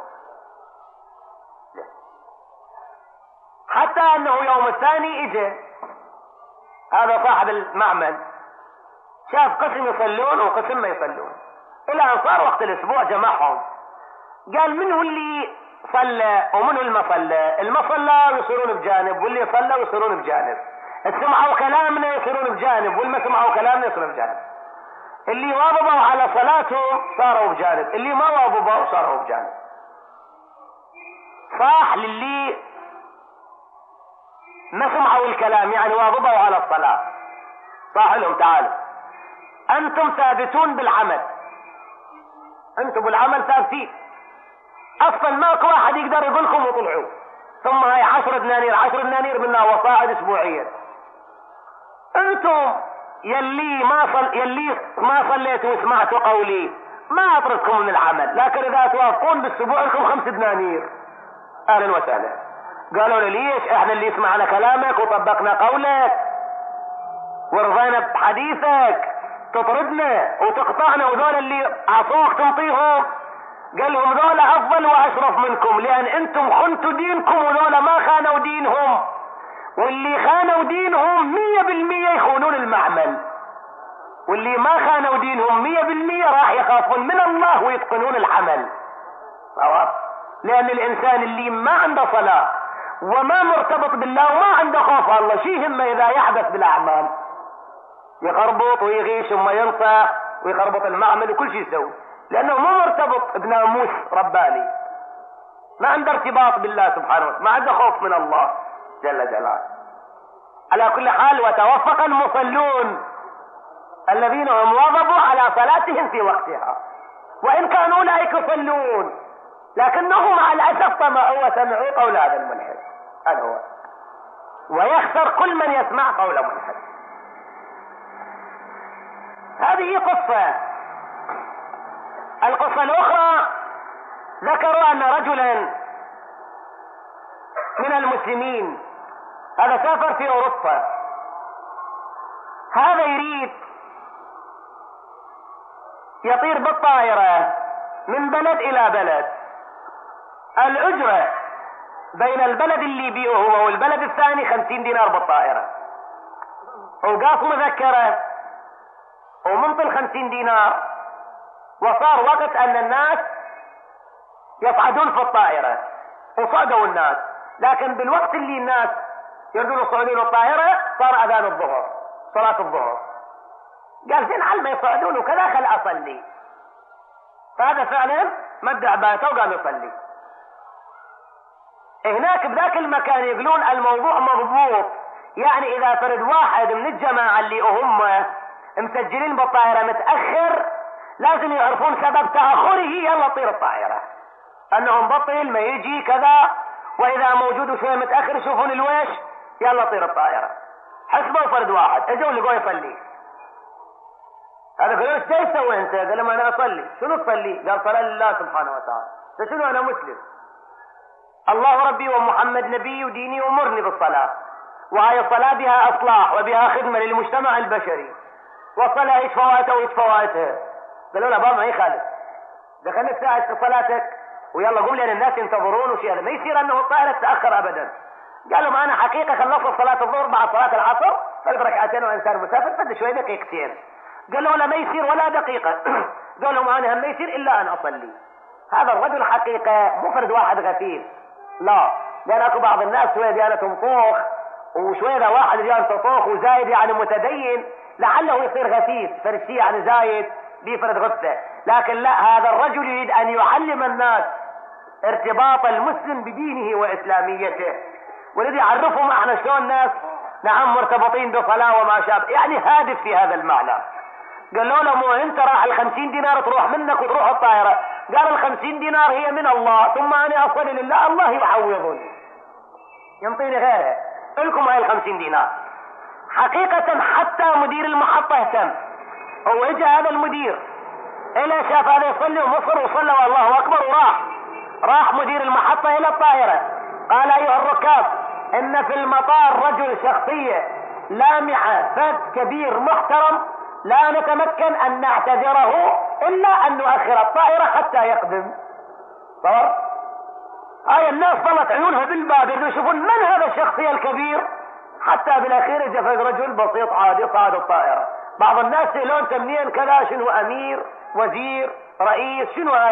S1: حتى انه يوم الثاني اجى هذا صاحب المعمل شاف قسم يصلون وقسم ما يصلون، الى ان صار وقت الاسبوع جمعهم. قال من هو اللي صلى ومنه المصلى، المصلى يصيرون بجانب، واللي صلى يصيرون بجانب، سمعوا كلامنا يصيرون بجانب، واللي سمعوا كلامنا يصيرون بجانب. اللي واظبوا على صلاتهم صاروا بجانب، اللي ما واظبوا صاروا بجانب. صاح للي ما سمعوا الكلام يعني واظبوا على الصلاة، صاح لهم تعالوا انتم ثابتون بالعمل، انتم بالعمل ثابتين، اصلا ماكو واحد يقدر يقول لكم وطلعوا، ثم هاي عشر دنانير عشر دنانير منها وصاعد اسبوعيا. انتم يلي ما صل يلي ما صليتوا وسمعتوا قولي ما اطردكم من العمل، لكن اذا توافقون بالاسبوع لكم خمس دنانير. اهلا وسهلا. قالوا لي ليش؟ احنا اللي سمعنا كلامك وطبقنا قولك ورضينا بحديثك تطردنا وتقطعنا، وذول اللي عصوك تنطيهم. قال لهم ذولا افضل واشرف منكم، لان انتم خنتوا دينكم وذولا ما خانوا دينهم، واللي خانوا دينهم مية بالمية يخونون المعمل، واللي ما خانوا دينهم مية بالمية راح يخافون من الله ويتقنون العمل. صواب. لان الانسان اللي ما عنده صلاة وما مرتبط بالله وما عنده خوف الله، شي همه اذا يحدث بالاعمال، يخربط ويغيش ثم ينصح ويخربط المعمل وكل شيء يسوي، لانه مو مرتبط بناموس رباني، ما عنده ارتباط بالله سبحانه وتعالى، ما عنده خوف من الله جل جلاله. على كل حال، وتوفق المصلون الذين هم واظبوا على صلاتهم في وقتها، وان كانوا اولئك يصلون لكنهم مع الاسف طمعوا وسمعوا قول هذا الملحد. هذا هو، ويخسر كل من يسمع قول ملحد. هذه قصة. القصة الأخرى ذكروا أن رجلا من المسلمين، هذا سافر في أوروبا، هذا يريد يطير بالطائرة من بلد إلى بلد، الأجرة بين البلد اللي بيه هو والبلد الثاني خمسين دينار بالطائرة، وقاص مذكرة ومنطل خمسين دينار، وصار وقت ان الناس يصعدون في الطائرة، وصعدوا الناس، لكن بالوقت اللي الناس يردون يصعدون الطائرة صار اذان الظهر، صلاة الظهر. قال زين على ما يصعدون وكذا خل اصلي. فهذا فعلا مدع باته وقام يصلي. هناك بذاك المكان يقولون الموضوع مضبوط، يعني اذا فرد واحد من الجماعة اللي هم مسجلين بالطائرة متأخر لازم يعرفون سبب تأخره، يلا طير الطائرة، انهم بطل ما يجي كذا، واذا موجود شوي متأخر يشوفون الويش يلا طير الطائرة. حسبوا فرد واحد اجوا لقوا يصلي، هذا قالوا ايش تسوي انت؟ قال لهم انا اصلي. شنو تصلي؟ قال صلاة لله سبحانه وتعالى. شنو انا مسلم، الله ربي ومحمد نبي وديني وامرني بالصلاة، وهاي الصلاة بها اصلاح وبها خدمة للمجتمع البشري، والصلاة ايش فواتها وايش فواتها. قالوا له بابا ما يخالف، دخلنا ساعة في صلاتك ويلا قوم لان الناس ينتظرون وشيء، هذا ما يصير انه الطائرة تتأخر ابدا. قال لهم انا حقيقة خلصت صلاة الظهر بعد صلاة العصر، فرد ركعتين وانسان مسافر فد شوي دقيقتين. قال له لا ما يصير ولا دقيقة. قال لهم انا هم ما يصير الا ان اصلي. هذا الرجل حقيقة مو فرد واحد غفير، لا، لان اكو بعض الناس شوية ديانتهم طوخ، وشوية ذا واحد ديانته طوخ وزايد يعني متدين، لعله يصير غثيث فرشي يعني زايد بيفرد غثة. لكن لا، هذا الرجل يريد ان يعلم الناس ارتباط المسلم بدينه واسلاميته، ويريد يعرفهم احنا شلون الناس نعم مرتبطين بصلاة وما شابه، يعني هادف في هذا المعنى. قال له لا مو انت راح الخمسين دينار تروح منك وتروح الطائرة. قال الخمسين دينار هي من الله، ثم انا اصلي لله، الله يعوضني ينطيني غيرها، لكم هاي الخمسين دينار. حقيقة حتى مدير المحطة اهتم، هو اجى هذا المدير الى شاف هذا يصلي ومصر وصلى والله اكبر وراح. راح مدير المحطة الى الطائرة قال ايها الركاب ان في المطار رجل شخصية لامعة فد كبير محترم، لا نتمكن ان نعتذره الا ان نؤخر الطائرة حتى يقدم. صار هاي الناس ظلت عيونها بالباب يشوفون من هذا الشخصية الكبير، حتى بالاخير جاء رجل بسيط عادي صعد الطائرة. بعض الناس سألون انت منين كذا، شنو امير وزير رئيس شنو هذا؟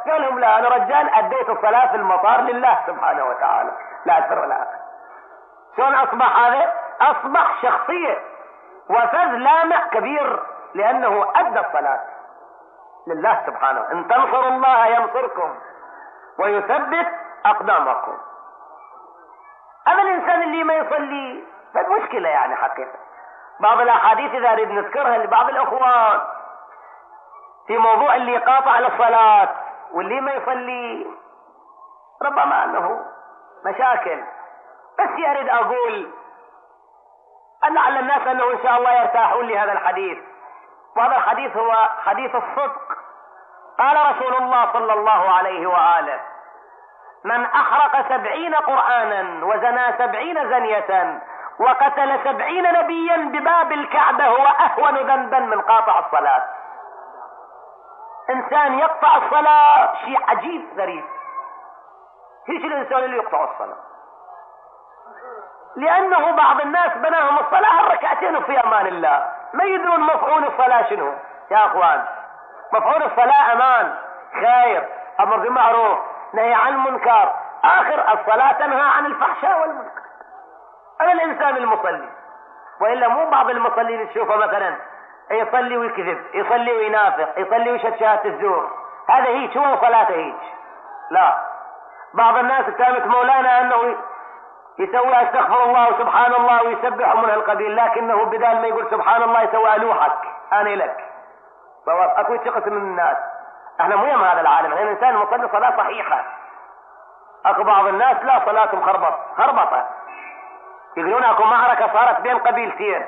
S1: قال لهم لا، انا رجال اديت الصلاة في المطار لله سبحانه وتعالى لا اكثر ولا اقل. شلون اصبح هذا؟ اصبح شخصية وفذ لامع كبير لانه ادى الصلاة لله سبحانه. ان تنصروا الله ينصركم ويثبت اقدامكم. اما الانسان اللي ما يصلي فالمشكلة يعني حقيقة. بعض الاحاديث اذا نريد نذكرها لبعض الاخوان في موضوع اللي يقاطع للصلاة واللي ما يصلي، ربما انه مشاكل، بس يريد اقول ان لعل الناس انه ان شاء الله يرتاحون لهذا الحديث. وهذا الحديث هو حديث الصدق. قال رسول الله صلى الله عليه وآله: من احرق سبعين قرآنا وزنى سبعين زنية وقتل سبعين نبيا بباب الكعبة هو اهون ذنبا من قاطع الصلاة. انسان يقطع الصلاة شيء عجيب غريب. ايش الانسان اللي يقطع الصلاة؟ لانه بعض الناس بناهم الصلاة الركعتين في امان الله، ما يدرون مفعول الصلاة شنو. يا اخوان، مفعول الصلاة امان، خير، امر بالمعروف، نهي عن المنكر، اخر الصلاة تنهى عن الفحشاء والمنكر. انا الانسان المصلي، والا مو بعض المصلين تشوفه مثلا يصلي ويكذب، يصلي وينافق، يصلي ويشهد شهادة الزور، هذا هيك هو صلاته هيك. لا، بعض الناس كانت مولانا انه يسوي استغفر الله وسبحان الله ويسبح من هالقبيل، لكنه بدال ما يقول سبحان الله يسوي الوحك انا لك. صواب. اكو قسم من الناس، احنا مو يم هذا العالم، احنا انسان مصلي صلاة صحيحة. اكو بعض الناس لا، صلاتهم خربط خربطة. يقولون اكو معركة صارت بين قبيلتين،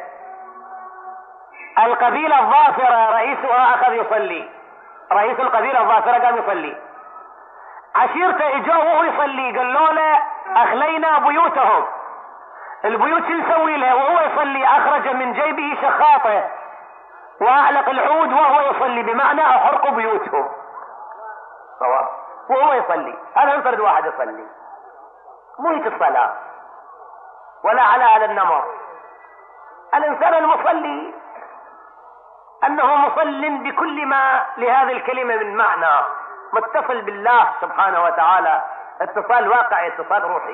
S1: القبيلة الظافرة رئيسها اخذ يصلي، رئيس القبيلة الظافرة قام يصلي، عشيرته اجوه وهو يصلي قالوا له اخلينا بيوتهم. البيوت شو نسوي لها وهو يصلي؟ اخرج من جيبه شخاطه واعلق العود وهو يصلي، بمعنى احرقوا بيوتهم. صواب. وهو يصلي، هذا انفرد واحد يصلي، مو هيك الصلاة ولا على هذا النمط. الانسان المصلي انه مصل بكل ما لهذه الكلمة من معنى، متصل بالله سبحانه وتعالى اتصال واقعي، اتصال روحي.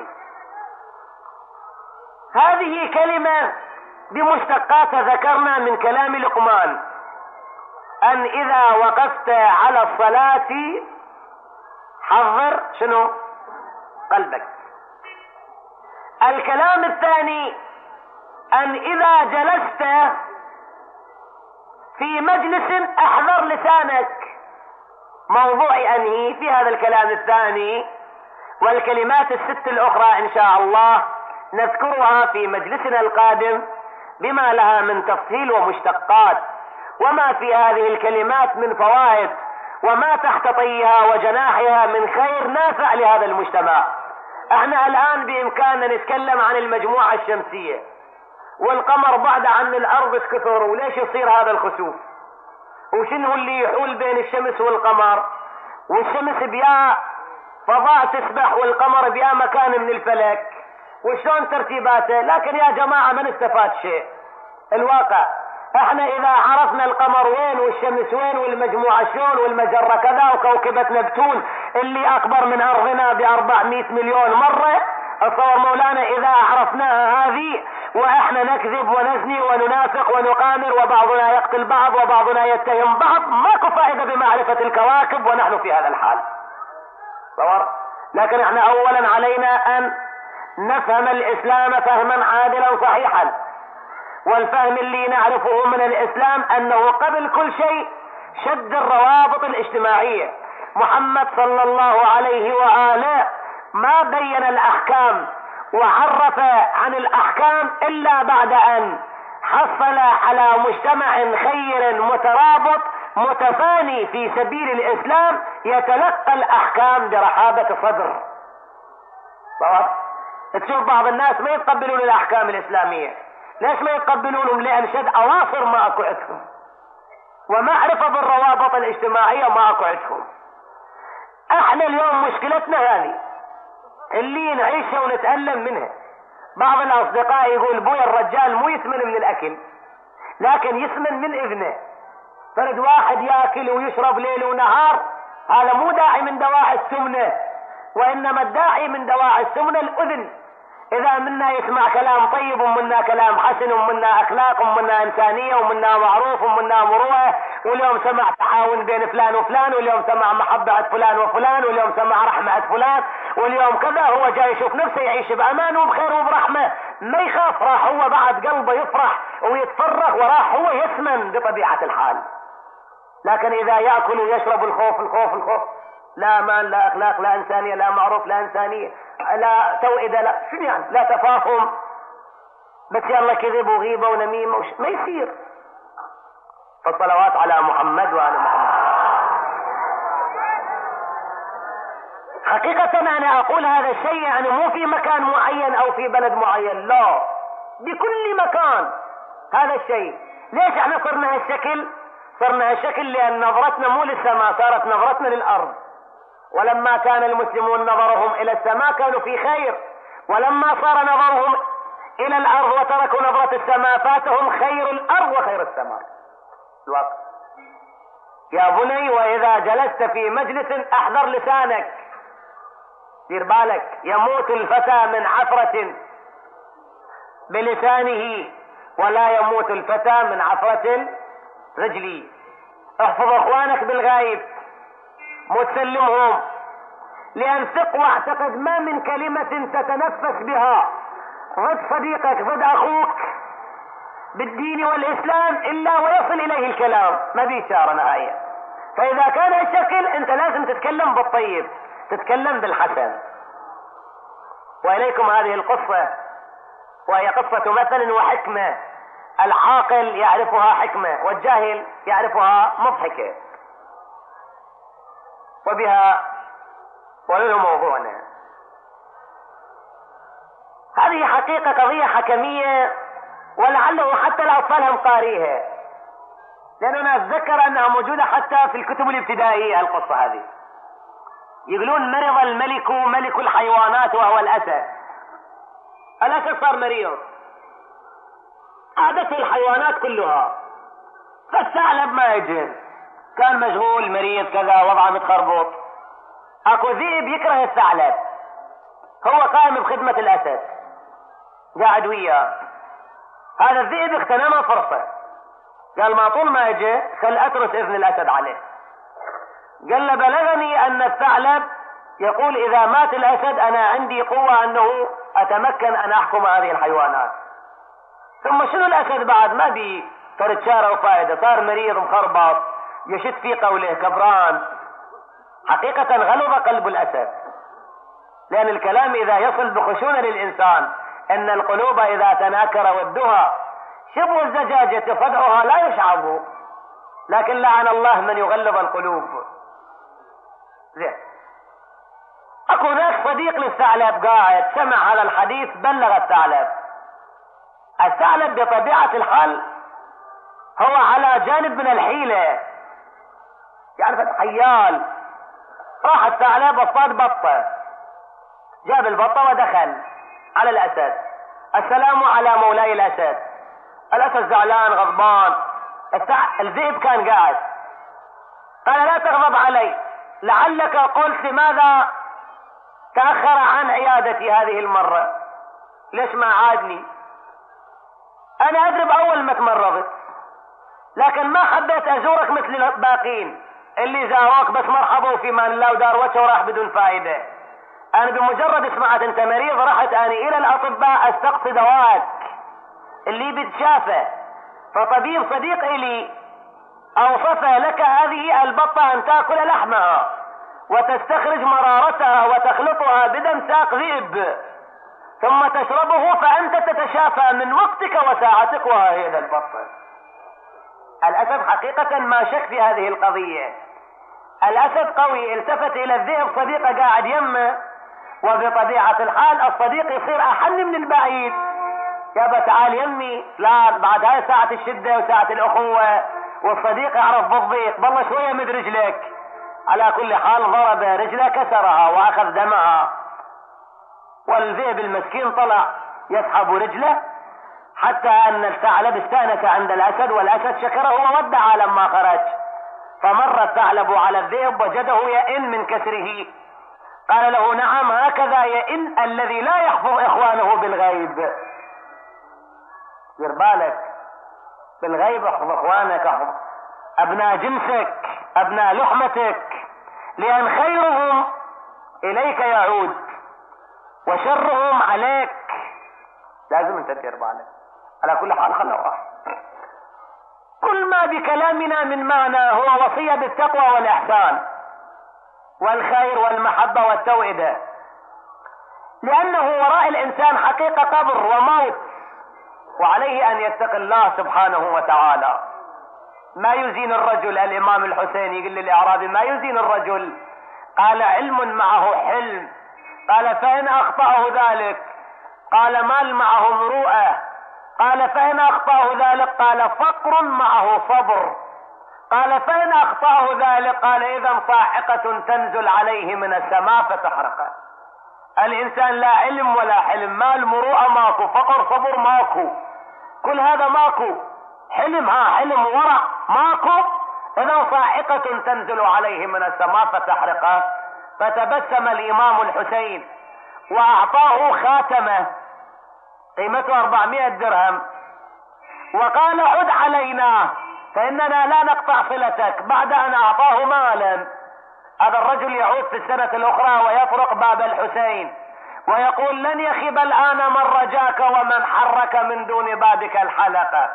S1: هذه كلمة بمشتقاتها ذكرنا من كلام لقمان ان اذا وقفت على الصلاة حضر شنو؟ قلبك. الكلام الثاني ان اذا جلست في مجلس احذر لسانك. موضوع انهي في هذا الكلام الثاني، والكلمات الست الاخرى ان شاء الله نذكرها في مجلسنا القادم بما لها من تفصيل ومشتقات، وما في هذه الكلمات من فوائد، وما تحت طيها وجناحها من خير نافع لهذا المجتمع. احنا الان بامكاننا نتكلم عن المجموعة الشمسية، والقمر بعد عن الارض كثر، وليش يصير هذا الخسوف؟ وشنو اللي يحول بين الشمس والقمر؟ والشمس بيا فضاء تسبح والقمر بيا مكان من الفلك، وشلون ترتيباته؟ لكن يا جماعة ما نستفاد شيء. الواقع احنا اذا عرفنا القمر وين والشمس وين والمجموعة شلون والمجرة كذا وكوكبة نبتون اللي اكبر من ارضنا باربعمائة مليون مرة، اتصور مولانا اذا عرفناها هذه واحنا نكذب ونزني وننافق ونقامر وبعضنا يقتل بعض وبعضنا يتهم بعض، ماكو فائدة بمعرفة الكواكب ونحن في هذا الحال. صور. لكن احنا اولا علينا ان نفهم الاسلام فهما عادلا صحيحا، والفهم اللي نعرفه من الاسلام انه قبل كل شيء شد الروابط الاجتماعية. محمد صلى الله عليه وآله ما بين الاحكام وعرف عن الاحكام الا بعد ان حصل على مجتمع خير مترابط متفاني في سبيل الاسلام يتلقى الاحكام برحابة صدر. طبعا تشوف بعض الناس ما يتقبلون الاحكام الاسلامية. ليش ما يتقبلونهم؟ لان شد اواصر ما اكو عندهم، ومعرفة بالروابط الاجتماعية ما اكو عندهم. احنا اليوم مشكلتنا هذه اللي نعيشها ونتألم منها. بعض الاصدقاء يقول بويا الرجال مو يسمن من الاكل، لكن يسمن من اذنه. فرد واحد ياكل ويشرب ليل ونهار هذا مو داعي من دواعي السمنة، وإنما الداعي من دواعي السمنة الأذن. إذا منا يسمع كلام طيب ومنا كلام حسن ومنا أخلاق ومنا إنسانية ومنا معروف ومنا مروءة، واليوم سمع تعاون بين فلان وفلان، واليوم سمع محبة فلان وفلان، واليوم سمع رحمة فلان، واليوم كذا، هو جاي يشوف نفسه يعيش بأمان وبخير وبرحمة، ما يخاف، راح هو بعد قلبه يفرح ويتفرغ، وراح هو يسمن بطبيعة الحال. لكن إذا يأكل ويشرب الخوف الخوف الخوف، لا امان، لا اخلاق، لا انسانيه، لا معروف، لا انسانيه، لا توئده، لا شنو يعني، لا تفاهم، بس يلا كذب وغيبه ونميمه وش... ما يصير. فالصلوات على محمد وعلى محمد. حقيقة أنا أقول هذا الشيء يعني مو في مكان معين أو في بلد معين، لا، بكل مكان هذا الشيء. ليش احنا صرنا هالشكل؟ صرنا هالشكل لأن نظرتنا مو للسماء، صارت نظرتنا للأرض. ولما كان المسلمون نظرهم إلى السماء كانوا في خير، ولما صار نظرهم إلى الأرض وتركوا نظرة السماء فاتهم خير الأرض وخير السماء. الوقت. يا بني وإذا جلست في مجلس أحذر لسانك، دير بالك، يموت الفتى من عثرة بلسانه ولا يموت الفتى من عثرة رجلي. احفظ اخوانك بالغايب، مو تسلمهم، لان ثق واعتقد ما من كلمة تتنفس بها ضد صديقك ضد اخوك بالدين والاسلام الا ويصل اليه الكلام، ما بي اشارة نهائيا. فاذا كان الشكل انت لازم تتكلم بالطيب، تتكلم بالحسن. واليكم هذه القصة، وهي قصة مثل وحكمة. العاقل يعرفها حكمة والجاهل يعرفها مضحكة، وبها وله موضوعنا. هذه حقيقة قضية حكمية، ولعله حتى الأطفال هم قاريها، لأننا أتذكر أنها موجودة حتى في الكتب الابتدائية. القصة هذه يقولون مرض الملك ملك الحيوانات وهو الأسد. الأسد صار مريض، عادته الحيوانات كلها، فالثعلب ما يجي، كان مشغول مريض كذا وضعه متخربط. اكو ذئب يكره الثعلب، هو قائم بخدمة الاسد قاعد وياه. هذا الذئب اغتنم فرصة، قال ما طول ما يجي خل اترس اذن الاسد عليه. قال له بلغني ان الثعلب يقول اذا مات الاسد انا عندي قوة انه اتمكن ان احكم هذه الحيوانات. ثم شنو الاسد بعد ما بي صارت شارة وفائدة، صار مريض مخربط يشد في قوله كبران. حقيقة غلظ قلب الاسد، لان الكلام اذا يصل بخشونة للانسان ان القلوب اذا تناكر ودها شبه الزجاجة صدعها لا يشعب، لكن لعن الله من يغلظ القلوب. زين. اكو ذاك صديق للثعلب قاعد سمع هذا الحديث، بلغ الثعلب. الثعلب بطبيعة الحال هو على جانب من الحيلة، يعرف حيال. راح الثعلب اصطاد بطة، جاب البطة ودخل على الاسد. السلام على مولاي الاسد. الاسد زعلان غضبان. الذئب كان قاعد، قال لا تغضب علي، لعلك قلت لماذا تأخر عن عيادتي هذه المرة، ليش ما عادني؟ انا ادري باول ما تمرضت، لكن ما حبيت ازورك مثل الباقين اللي زاروك بس مرحبا وفي مان الله ودار وجهه وراح بدون فائدة. انا بمجرد سمعت انت مريض رحت انا الى الاطباء استقصي دواك اللي بتشافه. فطبيب صديق الي اوصف لك هذه البطة ان تاكل لحمها وتستخرج مرارتها وتخلطها بدم ساق ذئب ثم تشربه فانت تتشافى من وقتك وساعتك، وهي ذا البطة. الاسد حقيقة ما شك في هذه القضية. الاسد قوي، التفت الى الذئب صديقه قاعد يمه، وبطبيعة الحال الصديق يصير احن من البعيد. يابا تعال يمي، لا بعد هاي ساعة الشدة وساعة الاخوة، والصديق يعرف بالضيق بالله شوية مد رجلك. على كل حال ضرب رجله كسرها واخذ دمها، والذئب المسكين طلع يسحب رجله حتى ان الثعلب استانس عند الاسد، والاسد شكره وودع لما خرج. فمر الثعلب على الذئب وجده يئن من كسره. قال له نعم هكذا يئن الذي لا يحفظ اخوانه بالغيب. دير بالك بالغيب، احفظ اخوانك، احفظ ابناء جنسك، ابناء لحمتك، لان خيرهم اليك يعود وشرهم عليك. لازم انت تدير بالك. على كل حال خلنا نروح. كل ما بكلامنا من معنى هو وصية بالتقوى والإحسان والخير والمحبة والتوئدة، لأنه وراء الإنسان حقيقة قبر وموت، وعليه أن يتقي الله سبحانه وتعالى. ما يزين الرجل، الإمام الحسين يقول للإعرابي ما يزين الرجل؟ قال علم معه حلم. قال فإن أخطأه ذلك؟ قال مال معه مروءة. قال فإن أخطأه ذلك؟ قال فقر معه صبر. قال فإن أخطأه ذلك؟ قال إذا صاعقة تنزل عليه من السماء فتحرقه. الإنسان لا علم ولا حلم، مال مروءة ماكو، فقر صبر ماكو، كل هذا ماكو. حلم ها حلم ورع ماكو، إذا صاعقة تنزل عليه من السماء فتحرقه. فتبسم الإمام الحسين وأعطاه خاتمه قيمته أربعمائة درهم وقال عد علينا فإننا لا نقطع صلتك، بعد أن أعطاه مالا. هذا الرجل يعود في السنة الأخرى ويطرق باب الحسين ويقول لن يخيب الآن من رجاك ومن حرك من دون بابك الحلقة،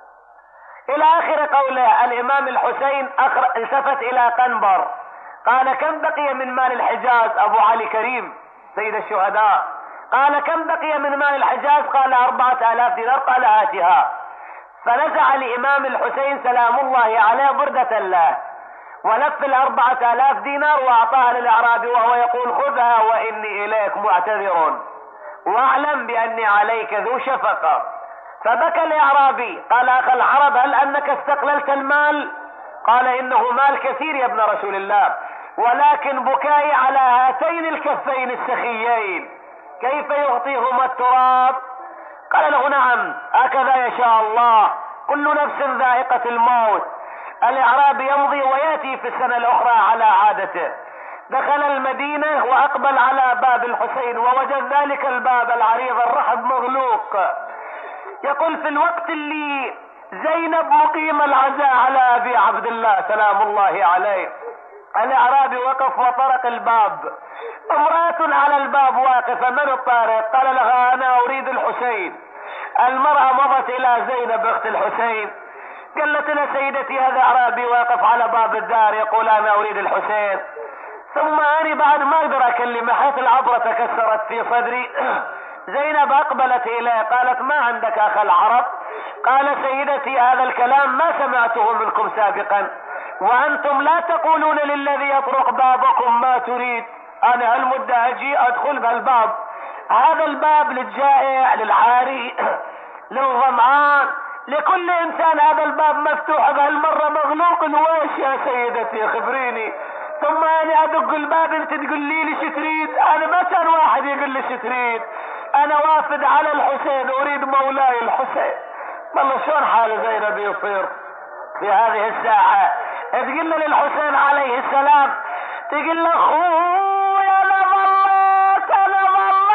S1: إلى آخر قوله. الإمام الحسين التفت إلى قنبر قال كم بقي من مال الحجاز؟ أبو علي كريم سيد الشهداء قال كم بقي من مال الحجاز؟ قال أربعة آلاف دينار. قال هاتها. فنزع الإمام الحسين سلام الله عليه بردة له ولف الأربعة آلاف دينار وأعطاها للأعرابي وهو يقول خذها وإني إليك معتذر واعلم بأني عليك ذو شفقة. فبكى الأعرابي قال أخ العرب هل أنك استقللت المال؟ قال إنه مال كثير يا ابن رسول الله، ولكن بكائي على هاتين الكفين السخيين كيف يغطيهما التراب؟ قال له نعم هكذا يشاء الله، كل نفس ذائقة الموت. الإعرابي يمضي ويأتي في السنة الأخرى على عادته. دخل المدينة وأقبل على باب الحسين ووجد ذلك الباب العريض الرحب مغلوق. يقول في الوقت اللي زينب مقيم العزاء على أبي عبد الله سلام الله عليه، الأعرابي وقف وطرق الباب، امرأة على الباب واقفة، من الطارق؟ قال لها أنا أريد الحسين. المرأة مضت إلى زينب أخت الحسين قالت لها سيدتي هذا أعرابي واقف على باب الدار يقول أنا أريد الحسين. ثم أنا بعد ما أقدر أكلمه حيث العبرة تكسرت في صدري. زينب أقبلت إليه قالت ما عندك أخ العرب؟ قال سيدتي هذا الكلام ما سمعته منكم سابقا، وأنتم لا تقولون للذي يطرق بابكم ما تريد. أنا هالمدة أجي أدخل بهالباب، هذا الباب للجائع للعاري للظمآن لكل إنسان، هذا الباب مفتوح بهالمرة مغلوق. ويش يا سيدتي خبريني؟ ثم أنا أدق الباب أنت تقول لي ليش تريد؟ أنا ما كان واحد يقول لي شو تريد، أنا وافد على الحسين أريد مولاي الحسين. والله شلون حال زينب يصير في هذه الساعة؟ تقول له للحسين عليه السلام، تقول له خويا انا ظليت انا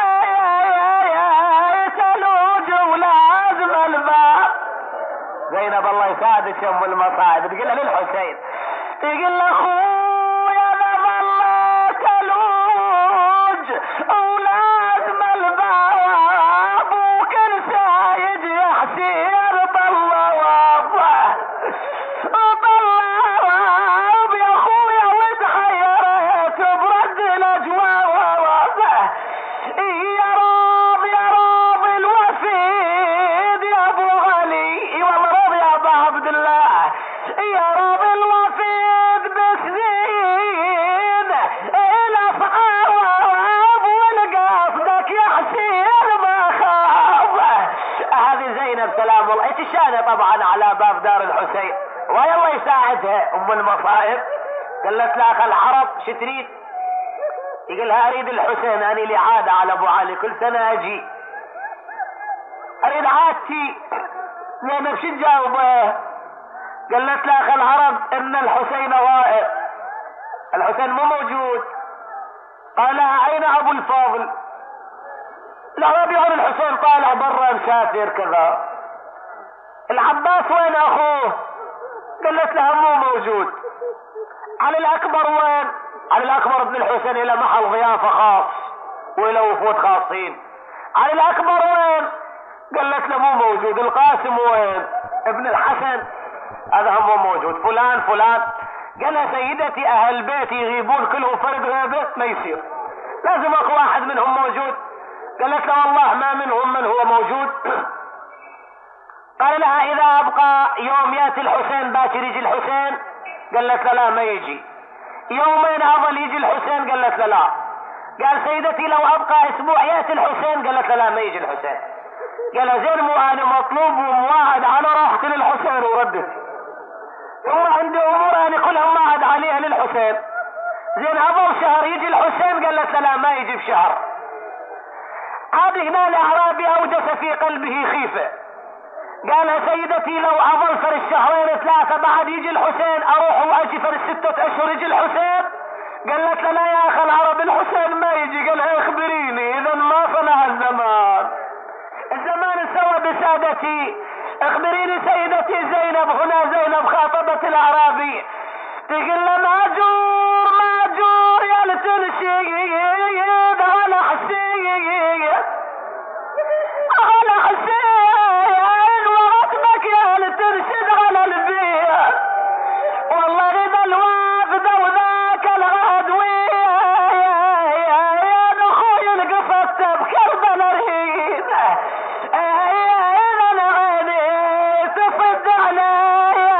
S1: ظليت تلوج ولازم الباب. زينب الله يساعدك يا ام المصاعب، تقول له للحسين، تقول له خويا انا ظليت تلوج ولازم الباب وكل سايد يحسين بالله واضح طبعا على باب دار الحسين ويا الله يساعدها ام المصائب. قالت لا اخ العرب شو تريد؟ يقولها اريد الحسين، انا لي عاده على ابو علي كل سنه اجي اريد عادتي. زينب شو تجاوبه؟ قالت له اخ العرب ان الحسين غائب، الحسين مو موجود. قال لها اين ابو الفاضل؟ العرب يقول الحسين طالع برا مسافر كذا. العباس وين اخوه؟ قالت لها مو موجود. علي الاكبر وين؟ علي الاكبر ابن الحسين الى محل ضيافه خاص والى وفود خاصين. علي الاكبر وين؟ قالت له مو موجود. القاسم وين؟ ابن الحسن هذا هم مو موجود. فلان فلان. قال سيدتي اهل البيت يغيبون كلهم فرد غيبه ما يصير، لازم اكو واحد منهم موجود. قالت له والله ما منهم من هو موجود. قال لها اذا ابقى يوم ياتي الحسين باكر يجي الحسين؟ قالت له لا ما يجي. يومين اظل يجي الحسين؟ قالت له لا. قال سيدتي لو ابقى اسبوع ياتي الحسين؟ قالت له لا ما يجي الحسين. قال زين مو انا مطلوب ومواعد على راحتي للحسين وردت، ثم عندي امور انا كلها مواعد عليها للحسين. زين اظل شهر يجي الحسين؟ قالت له لا ما يجي بشهر. عاد هنا الاعرابي اوجس في قلبه خيفه. قال سيدتي لو اظل فر الشهرين ثلاثه بعد يجي الحسين اروح واجي فر الستة اشهر يجي الحسين؟ قالت له لا يا اخي العرب الحسين ما يجي. قال لها اخبريني اذا ما صنع الزمان، الزمان سوى بسادتي. اخبريني سيدتي زينب. هنا زينب خاطبت الاعرابي تقول له ماجور ماجور يا لتنشي على حسين على حسين ورتبك يا لترشد على البيت. والله اذا الوافد وذاك الغدوي يا اخوي انقصدت بكربلاء رهيب. اذا العيني تفد علي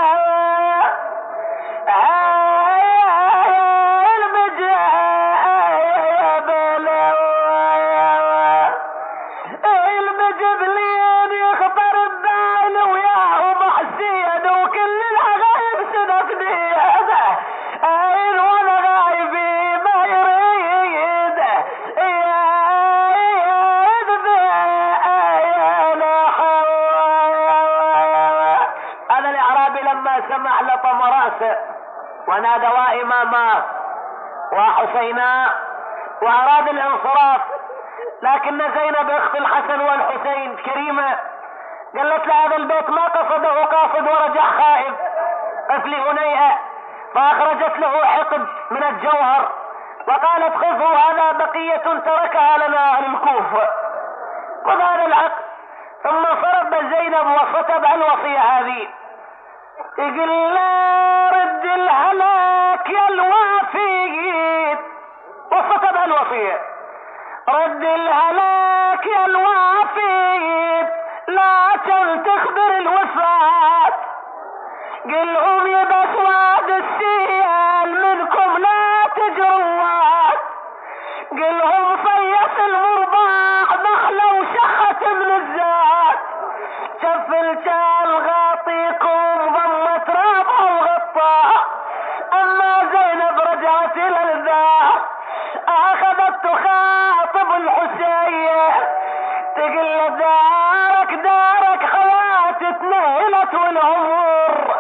S1: سمع لطم راسه ونادى وإماما وحسينا وأراد الانصراف، لكن زينب اخت الحسن والحسين كريمة قالت له هذا البيت ما قصده قاصد ورجع خائف، قفلي هنيئة. فأخرجت له حقد من الجوهر وقالت خذوا هذا بقية تركها لنا أهل الكوفة، خذ هذا العقد. ثم صرب زينب وصتب الوصية هذه يقول لا رد الهلاك يا الوافي، وصتب الوصية رد الهلاك يا الوافي لا تخبر الوفاة، قلهم يبس واد السيال منكم لا تجروات، قلهم صيص المرضاع نخلة وشخت من الزاد، شف الجال غاطيكم ضمت رابع وغطاء. اما زينب رجعت الى الذات اخذت تخاطب الحسين تقول دارك دارك خواتي تنيلت والعمر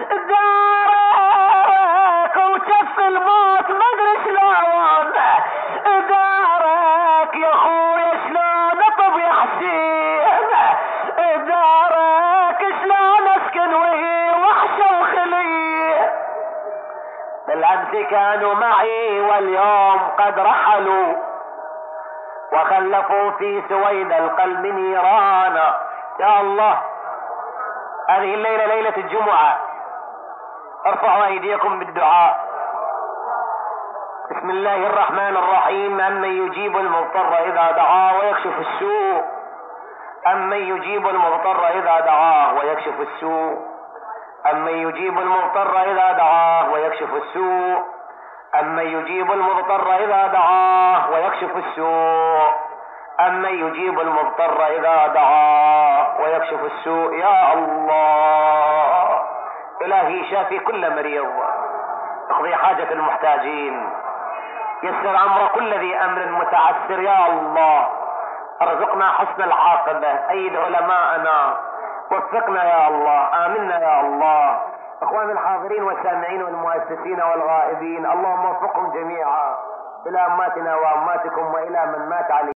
S1: دارك وشف الموت ما ادري شلون دارك يا اخويا شلون اطب يا حسين دارك شلون اسكن وهي وحشه وخليه بالامس كانوا معي واليوم قد رحلوا وخلفوا في سويد القلب نيرانا. يا الله هذه الليلة ليلة الجمعة، ارفعوا ايديكم بالدعاء. بسم الله الرحمن الرحيم. أمن يجيب المضطر إذا دعاه ويكشف السوء، أمن يجيب المضطر إذا دعاه ويكشف السوء، أمن يجيب المضطر إذا دعاه ويكشف السوء، أمن يجيب المضطر إذا دعاه ويكشف السوء، أمن يجيب المضطر إذا دعاه ويكشف السوء. يا الله إلهي شافي كل مريض، اقضي حاجة المحتاجين، يسر أمر كل ذي أمر متعسر. يا الله ارزقنا حسن العاقبة، أيد علماءنا وفقنا يا الله، آمنا يا الله. اخوان الحاضرين والسامعين والمؤسسين والغائبين، اللهم وفقهم جميعا الى اماتنا واماتكم والى من مات عليه